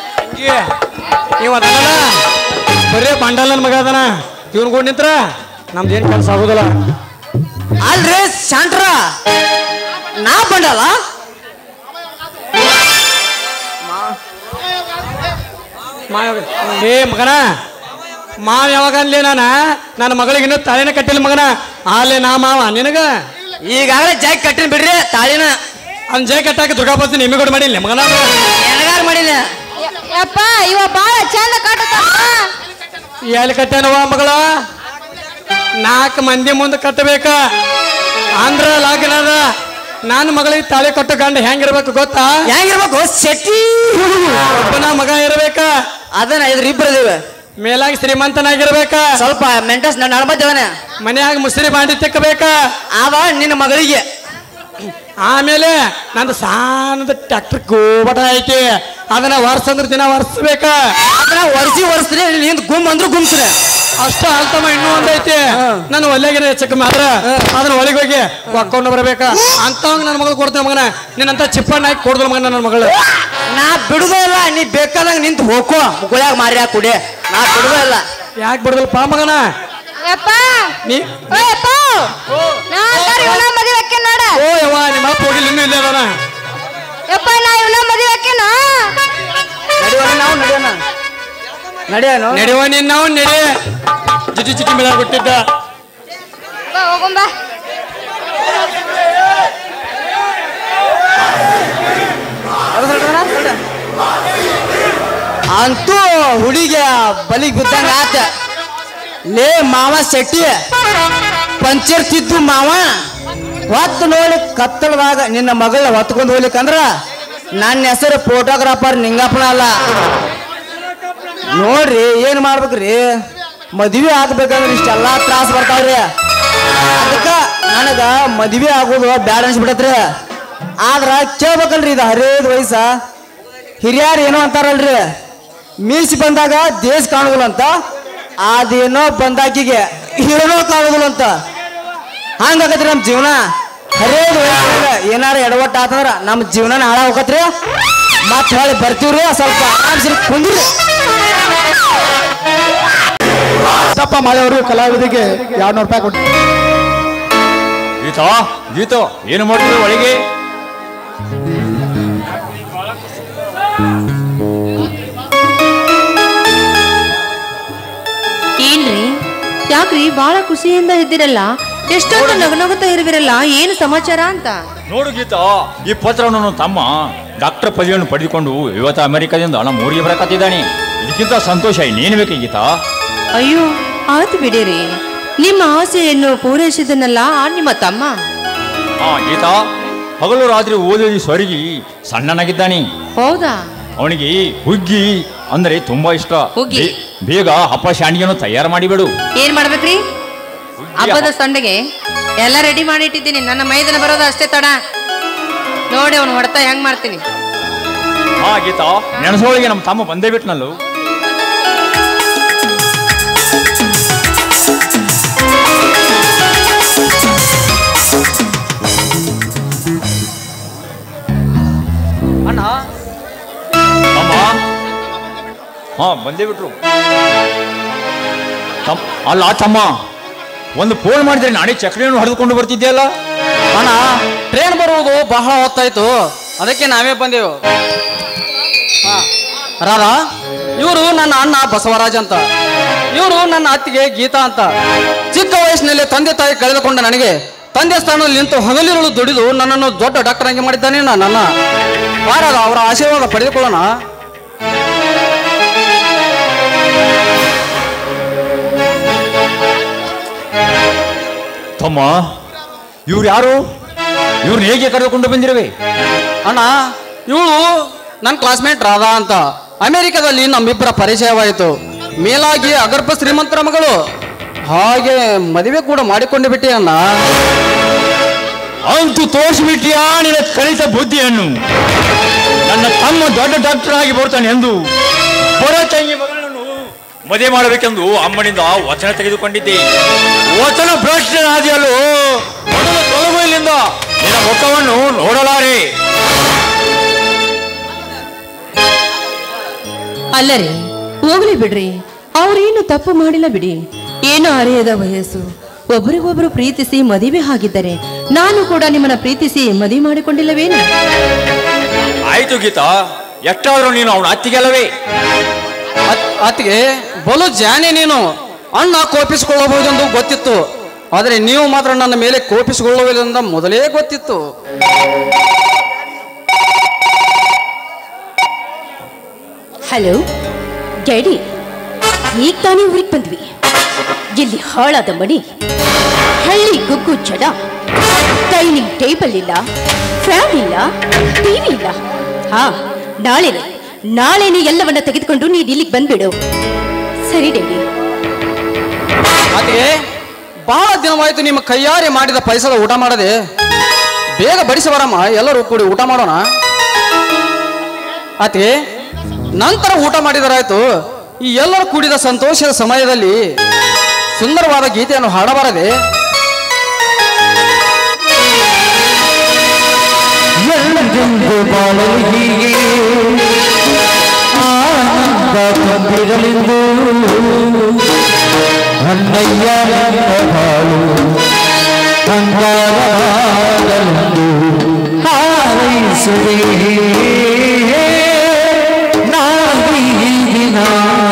ಇವ ಅದಲ್ಲ ಬರೀ ಬಂಡಲ್ ಮಗ ಅದನ ಇವನ್ ಕೂಡ ನಿಂತ್ರ ನಮ್ದೇನ್ ಕೆಲಸ ಆಗುದಿಲ್ಲ. ಅಲ್ರಿ ಶಾಂಟ್ರ ನಾ ಬಂಡಲ್ಲ ಏ ಮಗನ ಮಾವ ಯಾವಾಗ ಅನ್ಲಿ ನಾನ ನನ್ನ ಮಗಳಿಗೆ ಇನ್ನೂ ತಾಳಿನ ಕಟ್ಟಿಲ್ಲ ಮಗನ ಅಲ್ಲೇ ನಾ ಮಾವ ನಿನಗ ಈಗಾಗಲೇ ಜಾಕ್ ಕಟ್ಟಿನ ಬಿಡ್ರಿ ತಾಳಿನ ಅವ್ನ ಜೈ ಕಟ್ಟಾಕ ದುರ್ಗಾಪತಿ ನಿಮ್ಮಿಗೋಡ್ ಮಾಡಿಲ್ಲ ಮಗನ ಎನಗಾರ ಮಾಡಿಲ್ಲ. ಯಪ್ಪ ಇವ ಬಾಳ ಚಂದ ಕಟ್ಟತಾನ. ಎಲ್ಲಿ ಕಟ್ಟಾನವ ಮಗಳ ನಾಲ್ಕು ಮಂದಿ ಮುಂದೆ ಕಟ್ಟಬೇಕ ಅಂದ್ರ ಲಗ್ನದ ನನ್ನ ಮಗಳಿಗೆ ತಾಳಿ ಕಟ್ಟು ಗಂಡ ಹೆಂಗಿರ್ಬೇಕು ಗೊತ್ತಾ? ಹೆಂಗಿರ್ಬೇಕು ಶೆಟ್ಟಿ ಒಬ್ಬನ ಮಗ ಇರ್ಬೇಕ ಅದನ್ನ ಇದ್ರ ಇಬ್ಬರದೇವ ಮೇಲಾಗಿ ಶ್ರೀಮಂತನಾಗಿರ್ಬೇಕ ಸ್ವಲ್ಪ ಮೆಂಟಸ್ ನಡ್ಬತ್ತವನ ಮನ್ಯಾಗ ಮುಸ್ರಿ ಮಾಡಿ ತಿಕ್ಕಬೇಕ ಅವ ನಿನ್ನ ಮಗಳಿಗೆ. ಆಮೇಲೆ ನಂದು ಸಾನದ ಟ್ರ್ಯಾಕ್ಟರ್ ಗೋಬಟ ಐತಿ ಅದನ್ನ ವರ್ಷ ದಿನ ವರ್ಷಬೇಕ. ಅದನ್ನ ವರ್ಷಿ ವರ್ಷರಿ ನಿಂದ ಗುಮ್ ಅಂದ್ರು ಗುಮ್ಸ್ರೆ ಅಷ್ಟ ಅಲ್ತಮ್ಮ. ಇನ್ನೂ ಒಂದೈತಿ, ನನ್ನ ಒಲೆಗಿನ ಹೆಚ್ಚಕ್ಕೆ ಮಾತ್ರ ಅದನ್ನ ಒಳಗೆ ಹೋಗಿ ಒಕ್ಕೊಂಡು ಬರಬೇಕ ಅಂತವಂಗ ನನ್ನ ಮಗಳು ಕೊಡ್ತೇನೆ ಮಗನ. ನಿನ್ನಂತ ಚಿಪ್ಪಣ್ಣ ಹಾಕಿ ಕೊಡ್ದಲ್ಲ ಮಗನ ನನ್ನ ಮಗಳು. ನಾ ಬಿಡುದೇ ಇಲ್ಲ, ನೀ ಬೇಕಾದಂಗ ನಿಂತು ಹೋಗೋ ಮುಗುಳ್ಯಾಗ ಮಾರಿ ಕುಡಿ. ನಾ ಬಿಡುದೇ ಇಲ್ಲ. ಯಾಕೆ ಬಿಡುದಲ್ಲ ಪಾ ಮಗನ? ನೀ ಓ ಯವ್ವ ನಿಮ್ಮ ಅಪ್ಪ ಹೋಗಿಲ್ಲ ಇನ್ನೂ ಇಲ್ಲೇ ಅದಾನ. ಯಪ್ಪ ನಾ ಇವನ ಮದುವೆ ಹಾಕೇನ ನಡಿಯೋಣ ನಾವು ನಡಿಯೋಣ ನಡಿಯೋಣ ನಡೆಯುವ ನೀನ್ ನಾವು ನಡಿ. ಚಿಟಿ ಚಿಟಿ ಮೇಳ ಬಿಟ್ಟಿದ್ದ ಹೋಗುಂಬ. ಅಂತೂ ಹುಡುಗ ಬಲಿಗೆ ಬಿದ್ದಂಗ ಆತ. ಲೇ ಮಾವ ಶೆಟ್ಟಿ ಪಂಚರ್ ತಿದ್ದು ಮಾವ ಹೊತ್ತು ನೋಡಿ ಕತ್ತಲದಾಗ ನಿನ್ನ ಮಗಳ ಹೊತ್ಕೊಂಡು ಹೋಗ್ಲಿಕ್ಕಂದ್ರ ನನ್ನ ಹೆಸರು ಫೋಟೋಗ್ರಾಫರ್ ನಿಂಗಪ್ಪನ ಅಲ್ಲ. ನೋಡ್ರಿ ಏನ್ ಮಾಡ್ಬೇಕ್ರಿ, ಮದ್ವೆ ಆಗ್ಬೇಕಂದ್ರೆ ಇಷ್ಟೆಲ್ಲಾ ತ್ರಾಸ ಬರ್ತಾವ್ರಿ. ಅದಕ್ಕ ನನಗ ಮದ್ವೆ ಆಗೋದು ಬ್ಯಾಡ ಅನ್ಸ್ಬಿಡತ್ರಿ. ಆದ್ರ ಕೇಳ್ಬೇಕಲ್ರಿ, ಇದು ಹರಿಯದ ವಯಸ್ಸ. ಹಿರಿಯರು ಏನೋ ಅಂತಾರಲ್ರಿ, ಮೀಸಿ ಬಂದಾಗ ದೇಶ ಕಾಣುದಿಲ್ಲ ಅಂತ, ಅದೇನೋ ಬಂದಾಕಿಗೆ ಏನೋ ಕಾಣುದಿಲ್ಲ ಅಂತ. ಹಂಗಾಗತ್ರಿ ನಮ್ ಜೀವನ. ಹರಿಯದ ವಯಸ್ಸಾಗ ಏನಾರ ಎಡವಟ್ಟ ಆತಂದ್ರ ನಮ್ ಜೀವನ ಹಾಳ ಹೋಗತ್ರಿ. ಮತ್ ಹೇಳಿ ಬರ್ತೀವ್ರಿ, ಸ್ವಲ್ಪ ಆರಾಮ್ಸಿ ಕುಂದ್ರಿ. ತಪ್ಪ ಮಾಳೆಯವರು ಕಲಾವಿದಿಗೆ ಎರಡ್ನೂರು ರೂಪಾಯಿ ಕೊಟ್ಟು. ಗೀತಾ ಗೀತಾ ಏನು ಮಾಡ್ತೀವಿ ಒಳಗೆ? ಏನ್ರಿ ಯಾಕ್ರಿ ಬಹಳ ಖುಷಿಯಿಂದ ಇದ್ದಿರಲ್ಲ, ಎಷ್ಟೊಂದು ನಗನಗುತ್ತಾ ಇರುವಿರಲ್ಲ, ಏನು ಸಮಾಚಾರ ಅಂತ? ನೋಡು ಗೀತಾ, ಈ ಪತ್ರವನ್ನು ತಮ್ಮ ಡಾಕ್ಟರ್ ಪದವಿಯನ್ನು ಪಡೆದುಕೊಂಡು ಇವತ್ತು ಅಮೆರಿಕದಿಂದ ನಮ್ಮ ಊರಿಗೆ ಬರಕತ್ತಿದ್ದಾನೆ. ಇದಕ್ಕಿಂತ ಸಂತೋಷ ಇನ್ನೇನು ಬೇಕು ಗೀತಾ? ಅಯ್ಯೋ ಆಯ್ತು ಬಿಡಿರಿ, ನಿಮ್ಮ ಆಸೆಯನ್ನು ಪೂರೈಸಿದನಲ್ಲ ಆ ನಿಮ್ಮ ತಮ್ಮ. ಹಾ ಗೀತಾ, ಹಗಲು ರಾತ್ರಿ ಓದಿ ಸೊರಗಿ ಸಣ್ಣನಾಗಿದ್ದಾನೆ. ಹೌದಾ? ಅವನಿಗೆ ಹುಗ್ಗಿ ಅಂದ್ರೆ ತುಂಬಾ ಇಷ್ಟ. ಹುಗ್ಗಿ? ಬೇ- ಬೇಗ ಹಪ್ಪ ಶಾಂಡಿಗೆಯನ್ನು ತಯಾರು ಮಾಡಿಬಿಡು. ಏನ್ ಮಾಡ್ಬೇಕ್ರಿ? ಹಬ್ಬದ ಸಂಡೆಗೆ ಎಲ್ಲ ರೆಡಿ ಮಾಡಿ ಇಟ್ಟಿದ್ದೀನಿ. ನನ್ನ ಮೈದನ ಬರೋದು ಅಷ್ಟೇ ತಡ. ನೋಡಿ ಅವನು ಹೊಡ್ತಾ ಹೆಂಗ್ ಮಾಡ್ತೀನಿ. ಹಾ ಗೀತಾ, ನೆನಸೋಳಿಗೆ ನಮ್ಮ ತಮ್ಮ ಬಂದೇ ಬಿಟ್ನಲ್ಲು. ಅಣ್ಣ ತಮ್ಮ ಹಾ ಬಂದೇ ಬಿಟ್ರು. ತಮ್ ಅಲ್ಲ ತಮ್ಮ, ಒಂದು ಫೋನ್ ಮಾಡಿದ್ರೆ ನಾಳೆ ಚಕ್ರಿಯನ್ನು ಹರಿದುಕೊಂಡು ಬರ್ತಿದ್ಯಲ್ಲ. ಅಣ್ಣ ಟ್ರೈನ್ ಬರುವುದು ಬಹಳ ಹೊತ್ತಾಯ್ತು, ಅದಕ್ಕೆ ನಾವೇ ಬಂದೆವು. ಹಾ ರಾಧಾ, ಇವರು ನನ್ನ ಅಣ್ಣ ಬಸವರಾಜ್ ಅಂತ, ಇವರು ನನ್ನ ಅತ್ತಿಗೆ ಗೀತಾ ಅಂತ. ಚಿಕ್ಕ ವಯಸ್ಸಿನಲ್ಲಿ ತಂದೆ ತಾಯಿ ಕಳೆದುಕೊಂಡ ನನಗೆ ತಂದೆ ಸ್ಥಾನದಲ್ಲಿ ನಿಂತು ಹಗಲಿರುಳು ದುಡಿದು ನನ್ನನ್ನು ದೊಡ್ಡ ಡಾಕ್ಟರ್ ಆಗಿ ಮಾಡಿದ್ದಾನೆ ನನ್ನ. ಬಾರಾದ ಅವರ ಆಶೀರ್ವಾದ ಪಡೆದುಕೊಳ್ಳೋಣ. ತಮ್ಮ, ಇವ್ರು ಯಾರು? ಇವ್ರನ್ನ ಹೇಗೆ ಕರೆದುಕೊಂಡು ಬಂದಿರುವೆ? ಅಣ್ಣ ಇವಳು ನನ್ನ ಕ್ಲಾಸ್ಮೇಟ್ ರಾಧಾ ಅಂತ. ಅಮೆರಿಕದಲ್ಲಿ ನಮ್ಮಿಬ್ಬರ ಪರಿಚಯವಾಯಿತು. ಮೇಲಾಗಿ ಅಗರ್ಭ ಶ್ರೀಮಂತರ ಮಗಳು, ಹಾಗೆ ಮದುವೆ ಕೂಡ ಮಾಡಿಕೊಂಡು ಬಿಟ್ಟೆ ಅಣ್ಣ. ಅಂತೂ ತೋರಿಸ್ಬಿಟ್ಟಿಯಾ ನಿನ್ನ ಕಲಿತ ಬುದ್ಧಿಯನ್ನು. ನನ್ನ ತಮ್ಮ ದೊಡ್ಡ ಡಾಕ್ಟರ್ ಆಗಿ ಬರ್ತಾನೆ ಎಂದು ಬಡ ತಂಗಿ ಮಗಳನ್ನು ಮದುವೆ ಮಾಡಬೇಕೆಂದು ಅಮ್ಮನಿಂದ ವಚನ ತೆಗೆದುಕೊಂಡಿದ್ದೆ. ವಚನ ಭ್ರಷ್ಟನಾದಿಯಲ್ಲೂ ಮೊದಲು ತೊಲಗು ಇಲ್ಲಿಂದ. ನಿನ್ನ ಮುಖವನ್ನು ನೋಡಲಾರೆ. ಅಲ್ಲರಿ ಹೋಗ್ಲಿ ಬಿಡ್ರಿ, ಅವ್ರೇನು ತಪ್ಪು ಮಾಡಿಲ್ಲ ಬಿಡಿ. ಏನು ಅರಿಯದ ವಯಸ್ಸು, ಒಬ್ಬರಿಗೊಬ್ಬರು ಪ್ರೀತಿಸಿ ಮದುವೆ ಆಗಿದ್ದರೆ ನಾನು ಕೂಡ ನಿಮ್ಮನ್ನ ಪ್ರೀತಿಸಿ ಮದುವೆ ಮಾಡಿಕೊಂಡಿಲ್ಲವೇನು? ಆಯ್ತು ಗೀತಾ, ಎಷ್ಟಾದ್ರೂ ನೀನು ಅವನ ಅತ್ತಿಗೆಲ್ಲವೇ? ಅತ್ತಿಗೆ ಬಲು ಜಾನೆ ನೀನು. ಅಣ್ಣ ಕೋಪಿಸಿಕೊಳ್ಳಬಹುದೆಂದು ಗೊತ್ತಿತ್ತು, ಆದರೆ ನೀವು ಮಾತ್ರ ನನ್ನ ಮೇಲೆ ಕೋಪಿಸಿಕೊಳ್ಳುವುದೆಂದು ಮೊದಲೇ ಗೊತ್ತಿತ್ತು. ಹಲೋ ಡ್ಯಾಡಿ, ಈಗ ತಾನೇ ಊರಿಗೆ ಬಂದ್ವಿ. ಇಲ್ಲಿ ಹಾಳಾದ ಮನೆ, ಹಳ್ಳಿ ಗುಗ್ಗು ಜನ, ಡೈನಿಂಗ್ ಟೇಬಲ್ ಇಲ್ಲ, ಫ್ಯಾನ್ ಇಲ್ಲ, ಟಿವಿ ಇಲ್ಲ. ಹಾ ನಾಳೆನೆ ನಾಳೆನೆ ಎಲ್ಲವನ್ನ ತೆಗೆದುಕೊಂಡು ನೀನು ಇಲ್ಲಿಗೆ ಬಂದ್ಬಿಡು. ಸರಿ ಡ್ಯಾಡಿ. ಅದೇ ಬಹಳ ದಿನವಾಯ್ತು ನಿಮ್ಮ ಕೈಯಾರೆ ಮಾಡಿದ ಪೈಸದ ಊಟ ಮಾಡದೆ. ಬೇಗ ಬಡಿಸಿ ಬರಮ್ಮ, ಎಲ್ಲರೂ ಕೂಡಿ ಊಟ ಮಾಡೋಣ. ಅದೇ ನಂತರ ಊಟ ಮಾಡಿದರಾಯ್ತು. ಈ ಎಲ್ಲರೂ ಕೂಡಿದ ಸಂತೋಷದ ಸಮಯದಲ್ಲಿ ಸುಂದರವಾದ ಗೀತೆಯನ್ನು ಹಾಡಬಾರದೆ? ಆನಂದ ತುಂಬಿರಲಿಂದು ಅನ್ನಯ್ಯ ಬಾಳು ಬಂಗಾರವಾಗಲೆಂದು ಹಾರೈಸುವೆ ನಾವೀಗಿನ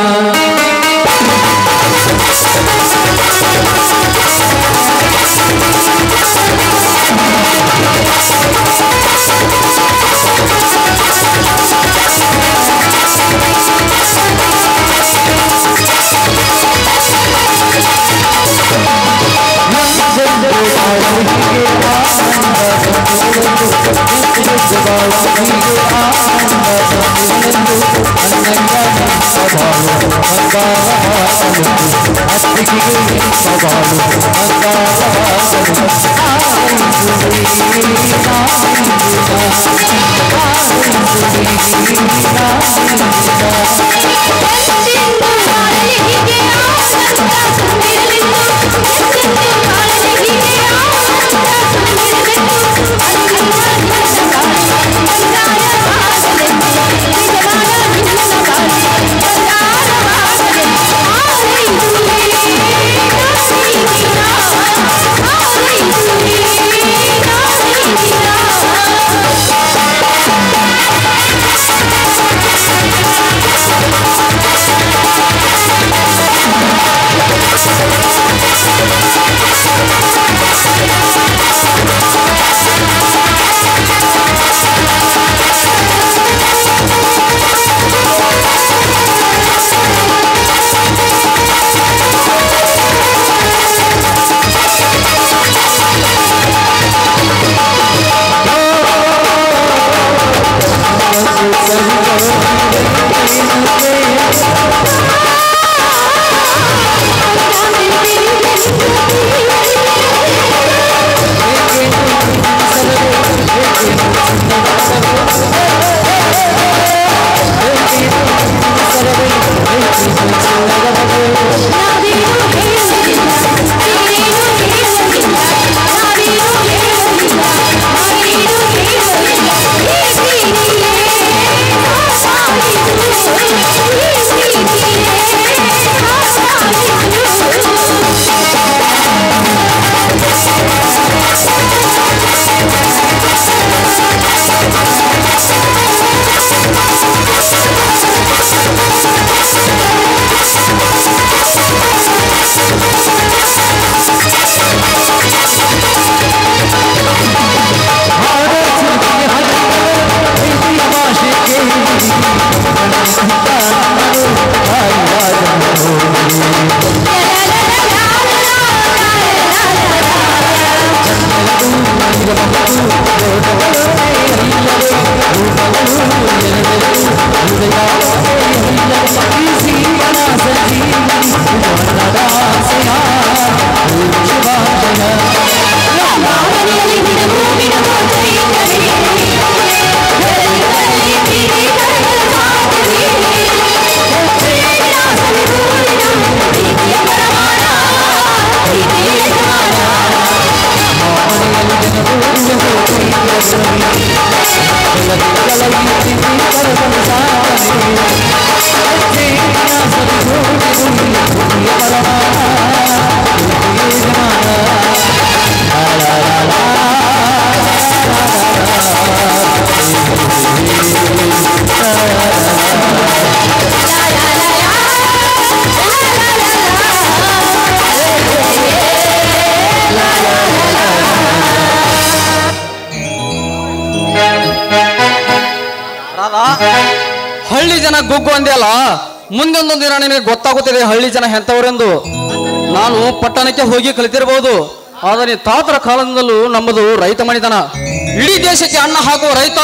ಹಳ್ಳಿ ಜನ ಗುಗ್ಗು ಅಂದೆ ಅಲ್ಲ, ಮುಂದೊಂದು ದಿನ ನಿನಗೆ ಗೊತ್ತಾಗುತ್ತದೆ ಹಳ್ಳಿ ಜನ ಎಂತವರೆಂದು. ನಾನು ಪಟ್ಟಣಕ್ಕೆ ಹೋಗಿ ಕಲಿತಿರಬಹುದು, ಆದರೆ ತಾತರ ಕಾಲದಿಂದಲೂ ನಮ್ಮದು ರೈತ ಮಣಿತನ. ಇಡೀ ದೇಶಕ್ಕೆ ಅನ್ನ ಹಾಕುವ ರೈತ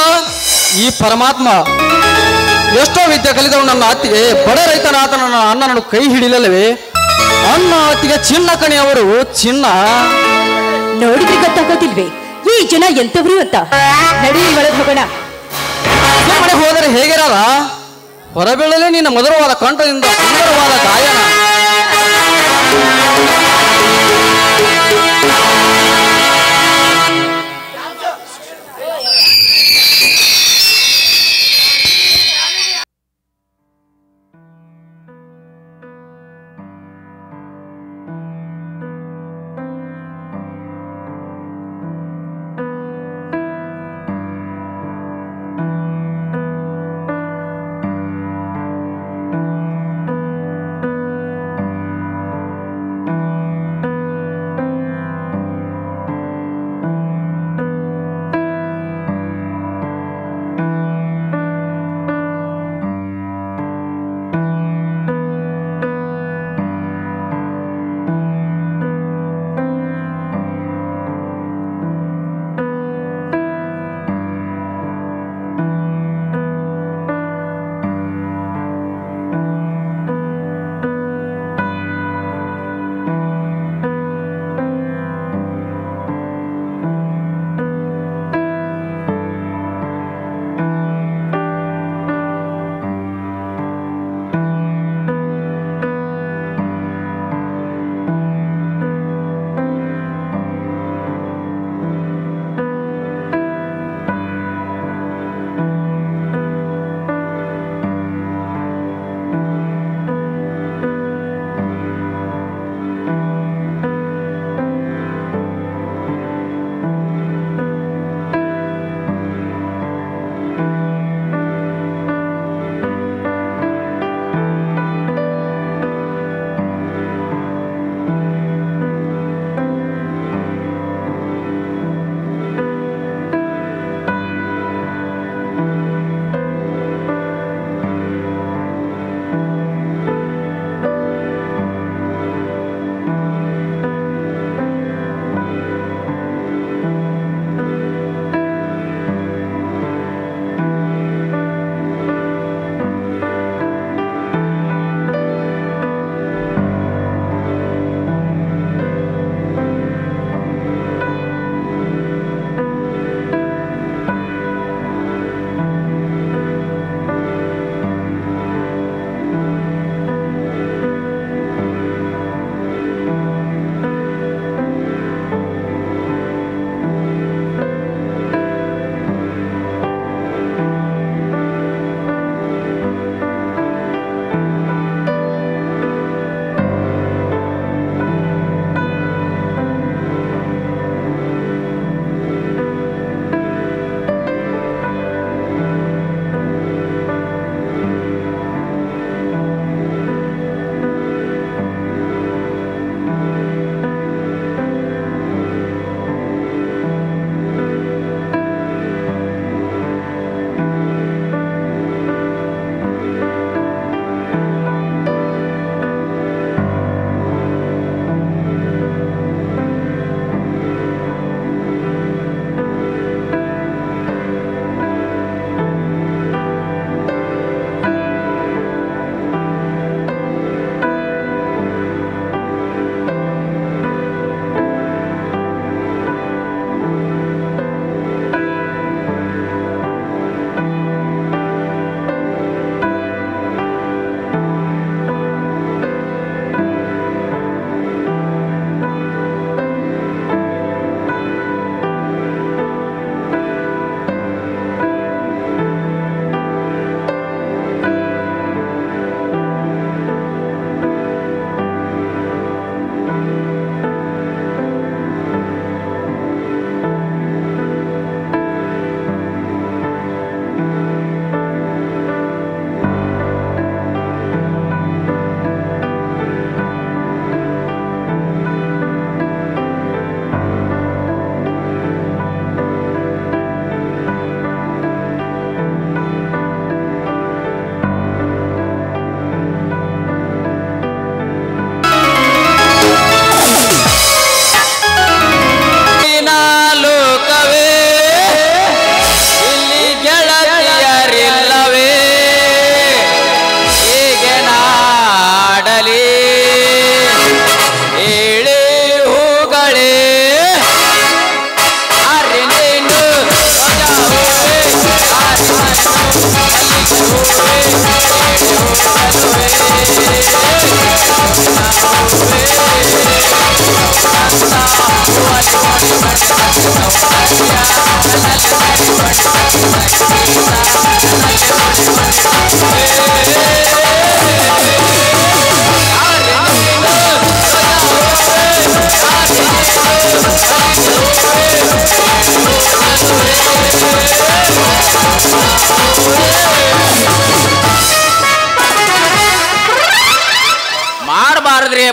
ಈ ಪರಮಾತ್ಮ. ಎಷ್ಟೋ ವಿದ್ಯೆ ಕಲಿದವು ನನ್ನ ಅತ್ತಿಗೆ ಬಡ ರೈತನಾತ ನನ್ನ ಅಣ್ಣನನ್ನು ಕೈ ಹಿಡಿಲಲ್ಲವೇ? ಅನ್ನ ಅತ್ತಿಗೆ ಚಿನ್ನ ಕಣಿ, ಅವರು ಚಿನ್ನ. ನೋಡಿದ್ರೆ ಗೊತ್ತಾಗೋದಿಲ್ವೇ ಈ ಜನ ಎಂತವ್ರು ಅಂತ? ನಡಿ ಒಳಗೆ ಹೋಗೋಣ. ಮನೆ ಹೋದರೆ ಹೇಗಿರಲ್ಲ? ಹೊರಬೀಳಲೇ ನಿನ್ನ ಮಧುರವಾದ ಕಂಠದಿಂದ ಸುಂದರವಾದ ಗಾಯನ.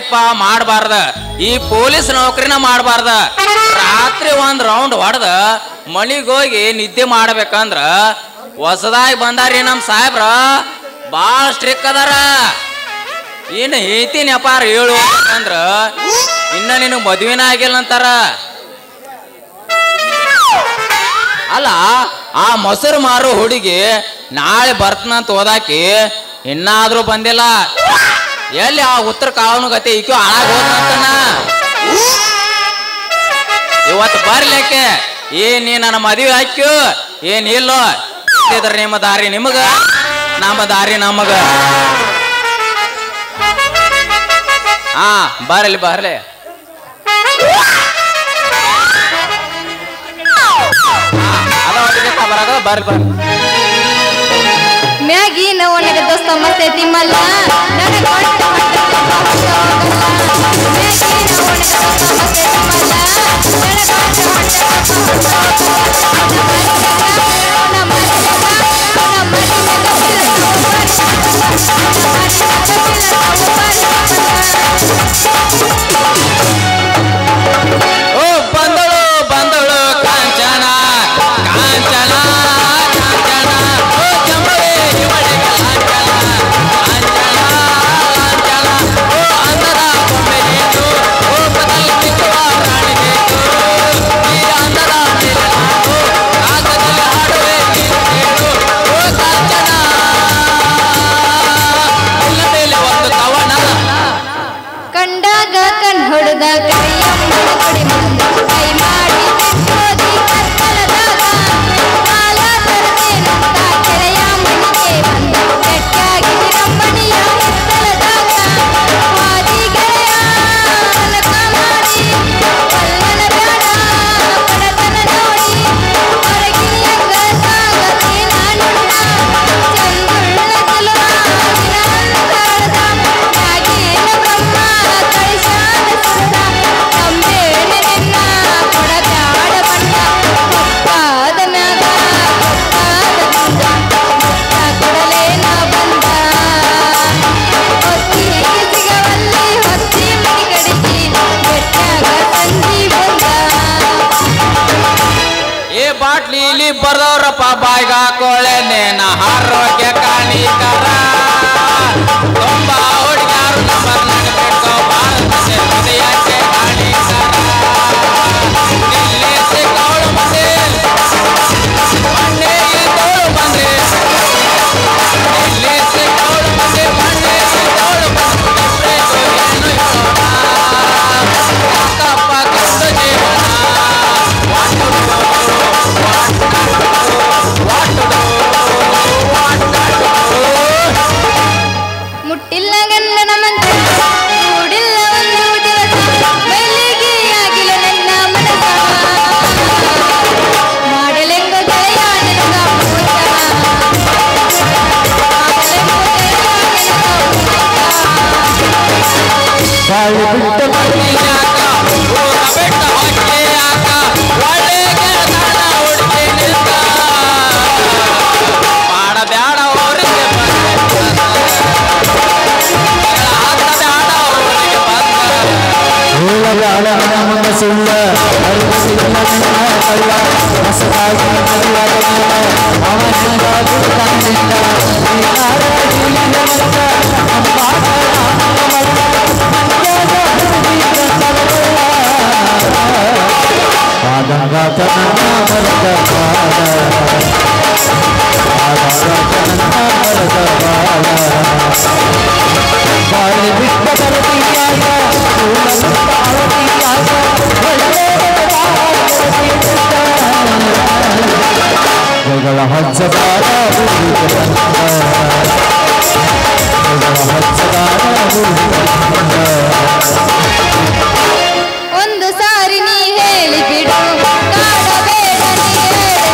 ಅಪ್ಪ ಮಾಡಬಾರ್ದ, ಈ ಪೊಲೀಸ್ ನೌಕರಿನ ಮಾಡಬಾರ್ದ. ರಾತ್ರಿ ಒಂದ್ ರೌಂಡ್ ಹೊಡೆದ ಮನಿಗೋಗಿ ನಿದ್ದೆ ಮಾಡ್ಬೇಕಂದ್ರ ಹೊಸದಾಗಿ ಬಂದಾರಿ ನಮ್ ಸಾಹೇಬ್ರ, ಬಾಳ ಸ್ಟ್ರಿಕ್ ಅದಾರ. ಇನ್ನು ಹೇಳ್ತೀನಿ ಅಪಾರ ಹೇಳು ಅಂದ್ರ ಇನ್ನ ನಿನಗ್ ಮದ್ವಿನ ಆಗಿಲ್ಲ ಅಂತಾರ. ಅಲ್ಲ, ಆ ಮೊಸರು ಮಾರು ಹುಡುಗಿ ನಾಳೆ ಬರ್ತನಂತ ಓದಾಕಿ ಇನ್ನಾದ್ರೂ ಬಂದಿಲ್ಲ. ಎಲ್ಲಿ ಆ ಉತ್ತರ ಕಾವನು ಗತಿ ಈಕಿ ಹಾಳಾಗ ಹೋದ್ನಂತನ. ಇವತ್ತು ಬರ್ಲಿಕ್ಕೆ ಏನ್ ನೀ ನನ್ನ ಮದುವೆ ಹಾಕ್ಯು ಏನ್ ಇಲ್ಲೋ, ಇದ್ರ ನಿಮ್ಮ ದಾರಿ ನಿಮಗ, ನಮ್ಮ ದಾರಿ ನಮಗ. ಹಾ ಬರ್ಲಿ ಬರ್ಲಿ. ಬರಾಗ ಬರ್ಲಿ ಬರ್ಲಿ. ಮ್ಯಾಗಿ ನಾವು ನನಗೆ ದೋಸ್ತ ಮಸ್ತೈತಿ ಮಲ್ಲ ನನಗೆ ಹೊಟ್ಟೆ ಹೊಟ್ಟೆ ತುಂಬ ಹೊಸ ಹೋಗಲ್ಲ. ಮ್ಯಾಗಿ ನಾವು ನನಗೆ ದೋಸ್ತ ಮಸ್ತೈತಿ ಮಲ್ಲ ನನಗೆ ಹೊಟ್ಟೆ ಹೊಟ್ಟೆ ತುಂಬ ಹೊಸ ಓ ಬಂದಳು ಬಂದಳು ಕಾಂಚನ ಕಾಂಚನ ಕಾಂಚನ, ಓ ಜಂಬವೇ ಇವಳಿಗೆ ಲಾಂಛನ ಲಾಂಛನ ಲಾಂಛನ, ಓ ಅಂದದ ಬೊಮ್ಮೆ ನೀನು, ಓ ಬದಲು ನಿಂತುವ ರಾಣಿ ಬೇಕು. ಈ ಅಂದದ ಮೇಲೆ ನಾನು ರಾಗದಲ್ಲಿ ಹಾಡುವೆ ನೀನು ಕೇಳು. ಓ ಕಾಂಚನ ಇಲ್ಲ ಮೇಲೆ ಒಂದು ಕವನ. ಕಂಡಾಗ ಕಣ್ ಹೊಡೆದ ಕೈಯಮ್ಮನ ಕೊಡಿ ಮುಂದೆ ಕೈ ಮಾಡಿ ತೆಕ್ಕೋದಿ ಕತ್ತಲದಾಗ ಕಾಲ ತರದೇನಂತ ಕೆರೆಯ ಮನೆಗೆ ಬಂದು ಗಟ್ಟಿಯಾಗಿದೆ ನಮ್ಮನೆಯ ಹಿತ್ತಲದಾಗ. ಹಾದಿ ಗೆಳೆಯ ಅಲಕ ಮಾಡಿ ಕಲ್ಲನ ಬ್ಯಾಡ ಬಡತನ ನೋಡಿ ಹೊರಗಿನಿಯಂಗ ಸಾಗತಿ ನಾನುಣ್ಣ ಚಂದುಳ್ಳ ಚೆಲುವ ದಿನ ಅಂತಾಳದ ಮ್ಯಾಗಿನ ಬ್ರಹ್ಮ ಕಳಿಸಾದ ಸುತ್ತ ನಂಬೇನೆ ನಿನ್ನ ಕೊಡಬ್ಯಾಡ ಬಣ್ಣ ಕೊಟ್ಟಾದ ಮ್ಯಾಗ ಕೊಟ್ಟಾದ ಗುಂಡ ಮುತ್ತ ಕೊಡಲೇ ನಾ ಬಂದ ಹೊತ್ತಿ ಸಿಗವಲ್ಲಿ ಹೊತ್ತಿ ಮಡಿಗಡಿಗೆ ಬೆಟ್ಟಾಗ ಸಂಜಿ ಬಂದ. ಏ ಬಾಟ್ಲಿ ಇಲ್ಲಿ ಬರ್ದವ್ರಪ್ಪ ಬಾಯ್ಗ ಹಾಕೋಳೆ ನೇನ ಆರೋಗ್ಯ ಕಾಣಿಕರ. ತುಂಬ ಹುಡುಗ್ಯಾರು ನಂಬರ್ ನನಗೆ ಬಿಟ್ಕೋ ಬಾಳತ್ತೆ ಹೃದಯಕ್ಕೆ ಕಾಣಿಕರ. ನಿಲ್ಲಿಸಿ ಕವಳು ಬಂದೆ ಮಣ್ಣೆ ತೋಳು ಬಂದೆ, ನಿಲ್ಲಿಸಿ ಕವಳು ಬಂದೆ ಮಣ್ಣೆ ತೋಳು ಬಂದೆ. ಏನು ಯೋಣ ಅಕ್ಕಪ್ಪ ಕಷ್ಟ ಜೀವನ ಮುಟ್ಟಿಲ್ಲ ಗಂಡನ ಮಂಚ ಕೂಡಿಲ್ಲ ಒಂದು ದಿವಸ ಮೈಲಿಗೆ ಆಗಿಲ್ಲ ನನ್ನ ಮನಸ ಮಾಡಲೆಂಗ ಗೆಳೆಯ ನನಗ ಮೋಸ ಮಾಡಲೆಂಗ ಗೆಳೆಯ ಬಾಳು ಬಿಟ್ಟ ಯಾಕ ಊರ ಬೆಟ್ಟ ಹೊಕ್ಕೆ ಯಾಕ ಒಳ್ಳೆ ಗೆಳತನ ಹುಡುಕಿ ನಿಂತ ಮಾಡಬ್ಯಾಡ ಅವ್ರಿಗೆ ಬಂದೆ ಹಾಕಬ್ಯಾಡ ಅವ್ರಿಗೆ ಬಂದ. ಹೇಳಬ್ಯಾಡ ನನ್ನ ಮುಂದೆ ಸುಳ್ಳ ಅರಿಸಿಲ್ಲ ನನ್ನ ಕಳ್ಳ ಹೊಸದಾಗಿ ಮದುವಾದ ಅವನಿಗಾಗಿ ತಂದಿದ್ದ ನೀನಾರ ಜೀವನ ಮನಸ ಅಂಬಾಗ ಪಾದಂಗಾತ ನನ್ನ ಮರದ ಬಾಳ ಪಾದಂಗಾತ ನನ್ನ ಮರದ ಬಾಳ ಬಾಳಿ ಬಿಟ್ಟ ಬರತೀಯಾಗ ಅಳತೀಯಾಗ ಜಗಳ ಹಚ್ಚದಾರ ಜಗಳ ಹಚ್ಚದಾರ ಒಂದು ಸಾರಿ ನೀ ಹೇಳಿ ಬಿಡು ಕಾಡಬೇಡ ನೀ ಹೇಳ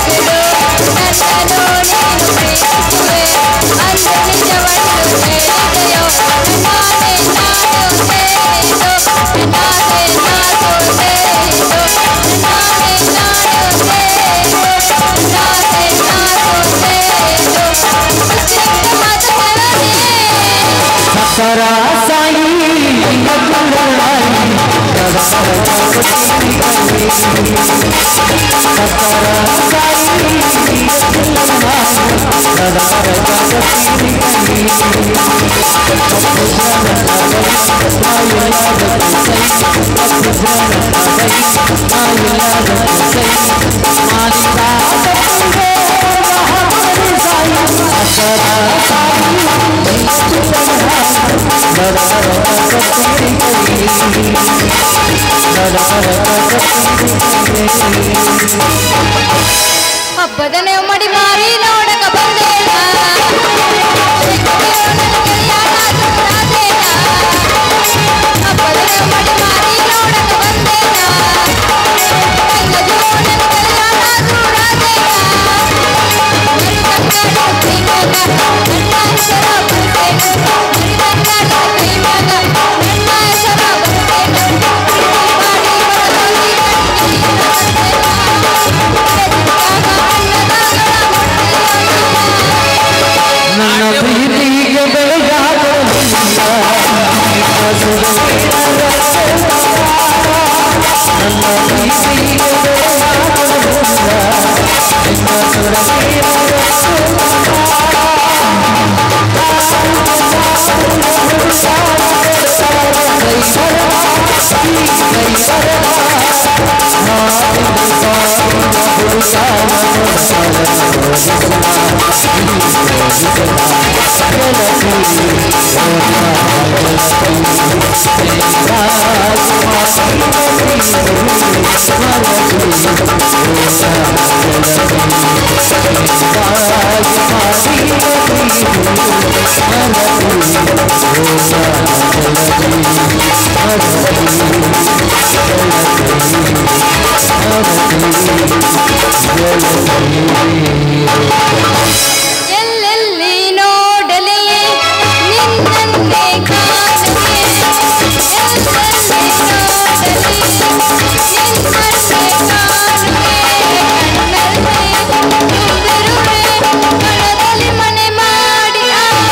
ಹಬ್ಬದನೆ ಮಾಡಿ ಮಾರಿ ನೋಡಕ ಬಂದೇನ ಹಬ್ಬದನೆ ಮಾಡಿ ಮಾರಿ ನೋಡಕ ಬಂದೇನ ಎಲ್ಲೆಲ್ಲಿ ನೋಡಲಿ ನಿನ್ನನ್ನೇ ಕಾಣಲಿ ಎಲ್ಲೆಲ್ಲಿ ನೋಡಲಿ ನಿನ್ನನ್ನೇ ಕಾಣಲಿ ಮನದಲ್ಲಿ ಮನೆ ಮಾಡಿ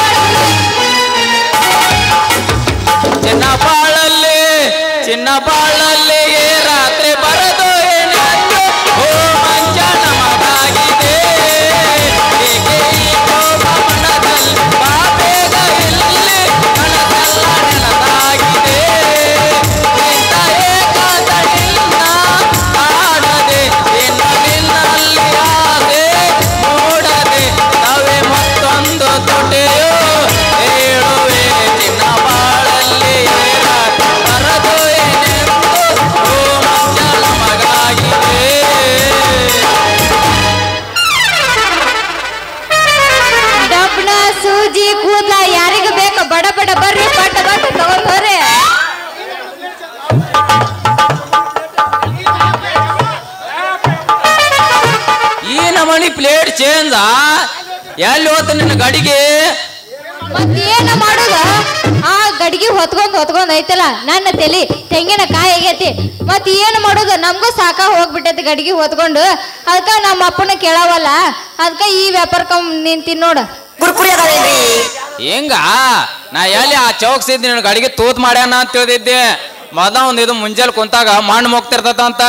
ಚಿನ್ನ ಬಾಳಲ್ಲಿ ಚಿನ್ನ ಬಾಳಲ್ಲಿ ರಾತ್ರಿ ಬರದು ಏನಾಯ್ತು ಓ ಮಂಚ ನಮಗಾಗಿದೆ ಏಕೆ ಈ ಕೋಪ ಮನದಲ್ಲಿ ಬಾ ಬೇಗ ಇಲ್ಲಿ ಕನಸೆಲ್ಲ ನೆನದಾಗಿದೆ ಇಂಥ ಏಕಾಂತ ನಿನ್ನ ಕಾಣದೆ ಇನ್ನು ನಿನ್ನಲ್ಲಿ ಆಸೆ ಮೂಡದೆ ತವೆ ಮತ್ತೊಂದು ತುಟಿಯು ಹೇಳುವೆ ಚಿನ್ನ ಬಾಳಲ್ಲಿ ಬರದು ಏನೆಂದು ಓ ಮಂಚ ನಮಗಾಗಿದೆ ಡಬ್ನ ಸೂಜಿ ಕೂದ್ಲ ಯಾರಿಗ ಬೇಕು ಬಡ ಬಡ ಬರ್ರಿ ಪಟ್ಟ ಬಟ್ಟ ತಗೊಂಡ್ ಬರ್ರಿ ಈ ನಮನಿ ಪ್ಲೇಟ್ ಚೇಂಜ್ ಎಲ್ಲಿ ಹೋತ ನಿನ್ನ ಗಡಿಗೆ ಮತ್ತೇನ ಮಾಡುದ ಆ ಗಡಿಗೆ ಹೊತ್ಕೊಂಡ್ ಹೊತ್ಕೊಂಡ್ ಐತಲ್ಲ ನನ್ನ ತಲಿ ತೆಂಗಿನ ಕಾಯಿ ಆಗೈತಿ ಮತ್ ಏನ್ ಮಾಡುದ ನಮ್ಗೂ ಸಾಕ ಹೋಗ್ಬಿಟ್ಟೈತಿ ಗಡಿಗೆ ಹೊತ್ಕೊಂಡು ಅದಕ್ಕ ನಮ್ಮ ಅಪ್ಪನ ಕೇಳವಲ್ಲ ಅದಕ್ಕ ಈ ವ್ಯಾಪಾರಕ್ಕ ನಿಂತೀನಿ ನೋಡ ಹೆಂಗ ನಾ ಎಲ್ಲಿ ಆ ಚೌಕ್ಸಿದ್ ನಿನ್ನ ಗಡಿಗೆ ತೂತ್ ಮಾಡ್ಯಾನ ಅಂತ ತಿಳಿದಿದ್ದೆ ಮೊದ ಒಂದ್ ಇದು ಮುಂಜಾನೆ ಕುಂತಾಗ ಮಣ್ಣು ಮುಗ್ತಿರ್ತತ ಅಂತ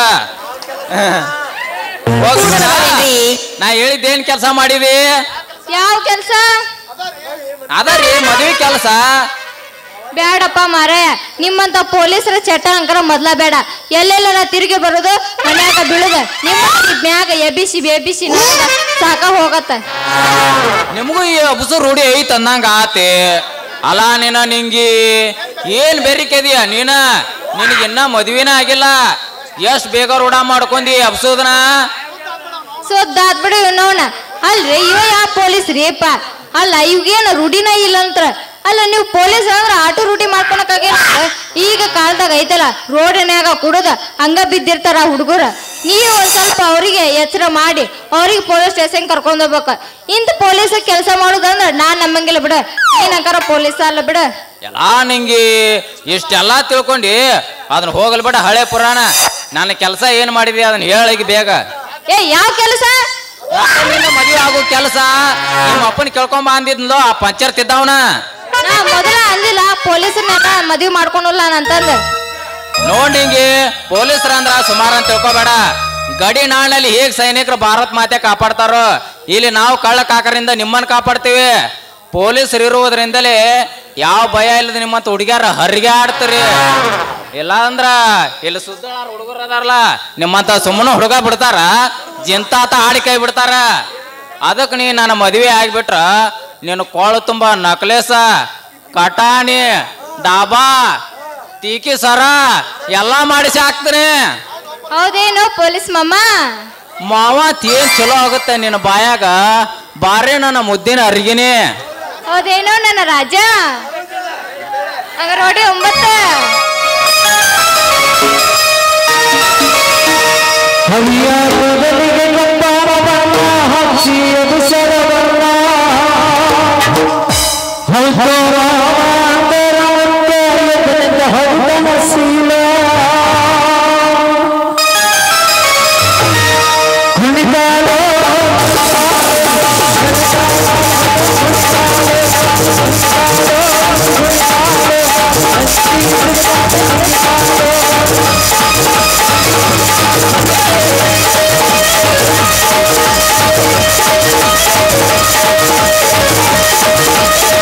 ಹೋಗ್ಬಿಡ. ನಾ ಹೇಳಿದ್ದೇನ್ ಕೆಲಸ ಮಾಡಿದಿ ಯಾವ ಕೆಲ್ಸ ಅದರಿ ಮದ್ವಿ ಕೆಲಸ ಬ್ಯಾಡಪ್ಪ ಮಾರಾಯ ನಿಮ್ಮಂತ ಪೊಲೀಸರ ಚಟ ಅಂಕರ ಮೊದ್ಲ ಬೇಡ ಎಲ್ಲೆಲ್ಲ ತಿರುಗಿ ಬರೋದು ಮನ್ಯಾಗ ಬೀಳುದ ನಿಮ್ಮ ಮ್ಯಾಗ ಎಬ್ಬಿಸಿ ಎಬ್ಬಿಸಿ ಸಾಕ ಹೋಗತ್ತ ನಿಮಗೂ ಈ ಅಬ್ಸು ರೂಢಿ ಐತ್ ಅಂದಂಗ ಆತೆ ಅಲ್ಲ ನೀನ ನಿಂಗಿ ಏನ್ ಬೆರಿಕೆದಿಯ ನೀನ ನಿನಗಿನ್ನ ಮದ್ವಿನ ಆಗಿಲ್ಲ ಎಷ್ಟ್ ಬೇಗ ರೂಢ ಮಾಡ್ಕೊಂಡಿ ಅಬ್ಸೋದನ ಸೋದ್ದಾದ್ ಬಿಡು ನೋಣ ಅಲ್ರಿ ಇವ ಯಾವ ಪೊಲೀಸ್ ರೀಪ ಅಲ್ಲ ಇವ್ಗೇನ ರೂಢಿನ ಇಲ್ಲ ಅಂತ ಅಲ್ಲ ನೀವು ಪೊಲೀಸ್ ಅಂದ್ರೆ ಆಟೋ ರೂಢಿ ಮಾಡ್ಕೊಳಕಾಗ ಈಗ ಕಾಲದಾಗ ಐತಲ್ಲ ರೋಡಿನ್ಯಾಗ ಕುಡುದ ಹಂಗ ಬಿದ್ದಿರ್ತಾರ ಹುಡುಗರ ನೀವು ಒಂದ್ ಸ್ವಲ್ಪ ಅವ್ರಿಗೆ ಎಚ್ಚರ ಮಾಡಿ ಅವ್ರಿಗೆ ಪೊಲೀಸ್ ಸ್ಟೇಷನ್ ಕರ್ಕೊಂಡ್ ಹೋಗ್ಬೇಕ ಇಂತ ಪೊಲೀಸ್ ಕೆಲಸ ಮಾಡುದಂದ್ರ ನಾನ್ ನಮ್ಮಂಗಿಲ್ಲ ಬಿಡ ಏನಂಕಾರ ಪೊಲೀಸ್ ಅಲ್ಲ ಬಿಡ ಎಲ್ಲಾ ನಿಂಗಿ ಇಷ್ಟೆಲ್ಲ ತಿಳ್ಕೊಂಡಿ ಅದನ್ನ ಹೋಗಲ್ ಬಿಡ ಹಳೆ ಪುರಾಣ ನನ್ನ ಕೆಲಸ ಏನ್ ಮಾಡಿದಿ ಅದನ್ನ ಹೇಳೀಗ ಬೇಗ ಏ ಯಾವ ಕೆಲಸ ಮದುವೆ ಆಗೋ ಕೆಲಸ ನಿಮ್ಮ ಅಪ್ಪನ ಕೇಳ್ಕೊಂಬ ಅಂದಿದ್ಲು ಆ ಪಂಚರ್ ತಿದ್ದವನ ನಾ ಮೊದಲ ಅಂದಿಲ್ಲ ಪೊಲೀಸರ್ನಾಗ ಮದ್ವಿ ಮಾಡ್ಕೊಳಲ್ಲ ಅಂತಂದ ನೋಡಿಂಗಿ ಪೊಲೀಸರ ಅಂದ್ರ ಸುಮಾರು ಅಂತ ತಿಳ್ಕೊಬೇಡ. ಗಡಿ ನಾಳಿನಲ್ಲಿ ಹೇಗ್ ಸೈನಿಕರು ಭಾರತ್ ಮಾತೆ ಕಾಪಾಡ್ತಾರೋ ಇಲ್ಲಿ ನಾವು ಕಳ್ಳ ಕಾಕರಿಂದ ನಿಮ್ಮನ್ನ ಕಾಪಾಡ್ತೀವಿ. ಪೊಲೀಸರು ಇರುವುದರಿಂದಲೇ ಯಾವ ಭಯ ಇಲ್ಲದ ನಿಮ್ಮಂತ ಹುಡುಗ್ಯಾರ ಹರಿಗೆ ಆಡ್ತೀರಿ. ಇಲ್ಲ ಅಂದ್ರ ಇಲ್ಲಿ ಸುದ್ದ ಹುಡುಗರು ಅದಾರಲ್ಲ ನಿಮ್ಮಂತ ಸುಮ್ಮನೆ ಹುಡುಗ ಬಿಡ್ತಾರ, ಜಿಂತಾತ ಆಡಿ ಕೈ ಬಿಡ್ತಾರ. ಅದಕ್ಕೆ ನೀ ನನ್ನ ಮದುವೆ ಆಗ್ಬಿಟ್ರ ನೀನು ಕೋಳು ತುಂಬ ನಕ್ಲೇಸ, ಕಟಾಣಿ, ಡಾಬಾ, ತೀಕಿ ಸರ ಎಲ್ಲಾ ಮಾಡಿಸಿ ಹಾಕ್ತೀನಿ. ಹೌದೇನೋ ಪೊಲೀಸ್ ಮಾಮ? ಮಾವ ಏನ್ ಚಲೋ ಆಗುತ್ತೆ ನಿನ್ನ ಬಾಯಾಗ, ಬಾರಿ ನನ್ನ ಮುದ್ದಿನ ಅರಿಗಿನಿ. ಹೌದೇನೋ ನನ್ನ ರಾಜ? ಹಂಗ ನೋಡಿ ಒಂಬತ್ತ ಹರಿಯ ಬದಲಿಗೆ ಕಪ್ಪಾರ ಬಣ್ಣ ಹಚ್ಚಿಯದು ಸರಬಣ್ಣ ಹೌದೋರ ಅಂತರ ಒಂದೆರಗದ ಹೊರಟನ ಸೀಲ ಕುಣಿತಾಲೋ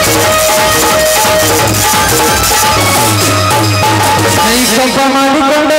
ಕೈಕಪ್ಪ ಮಾಡಿಕೊಂಡ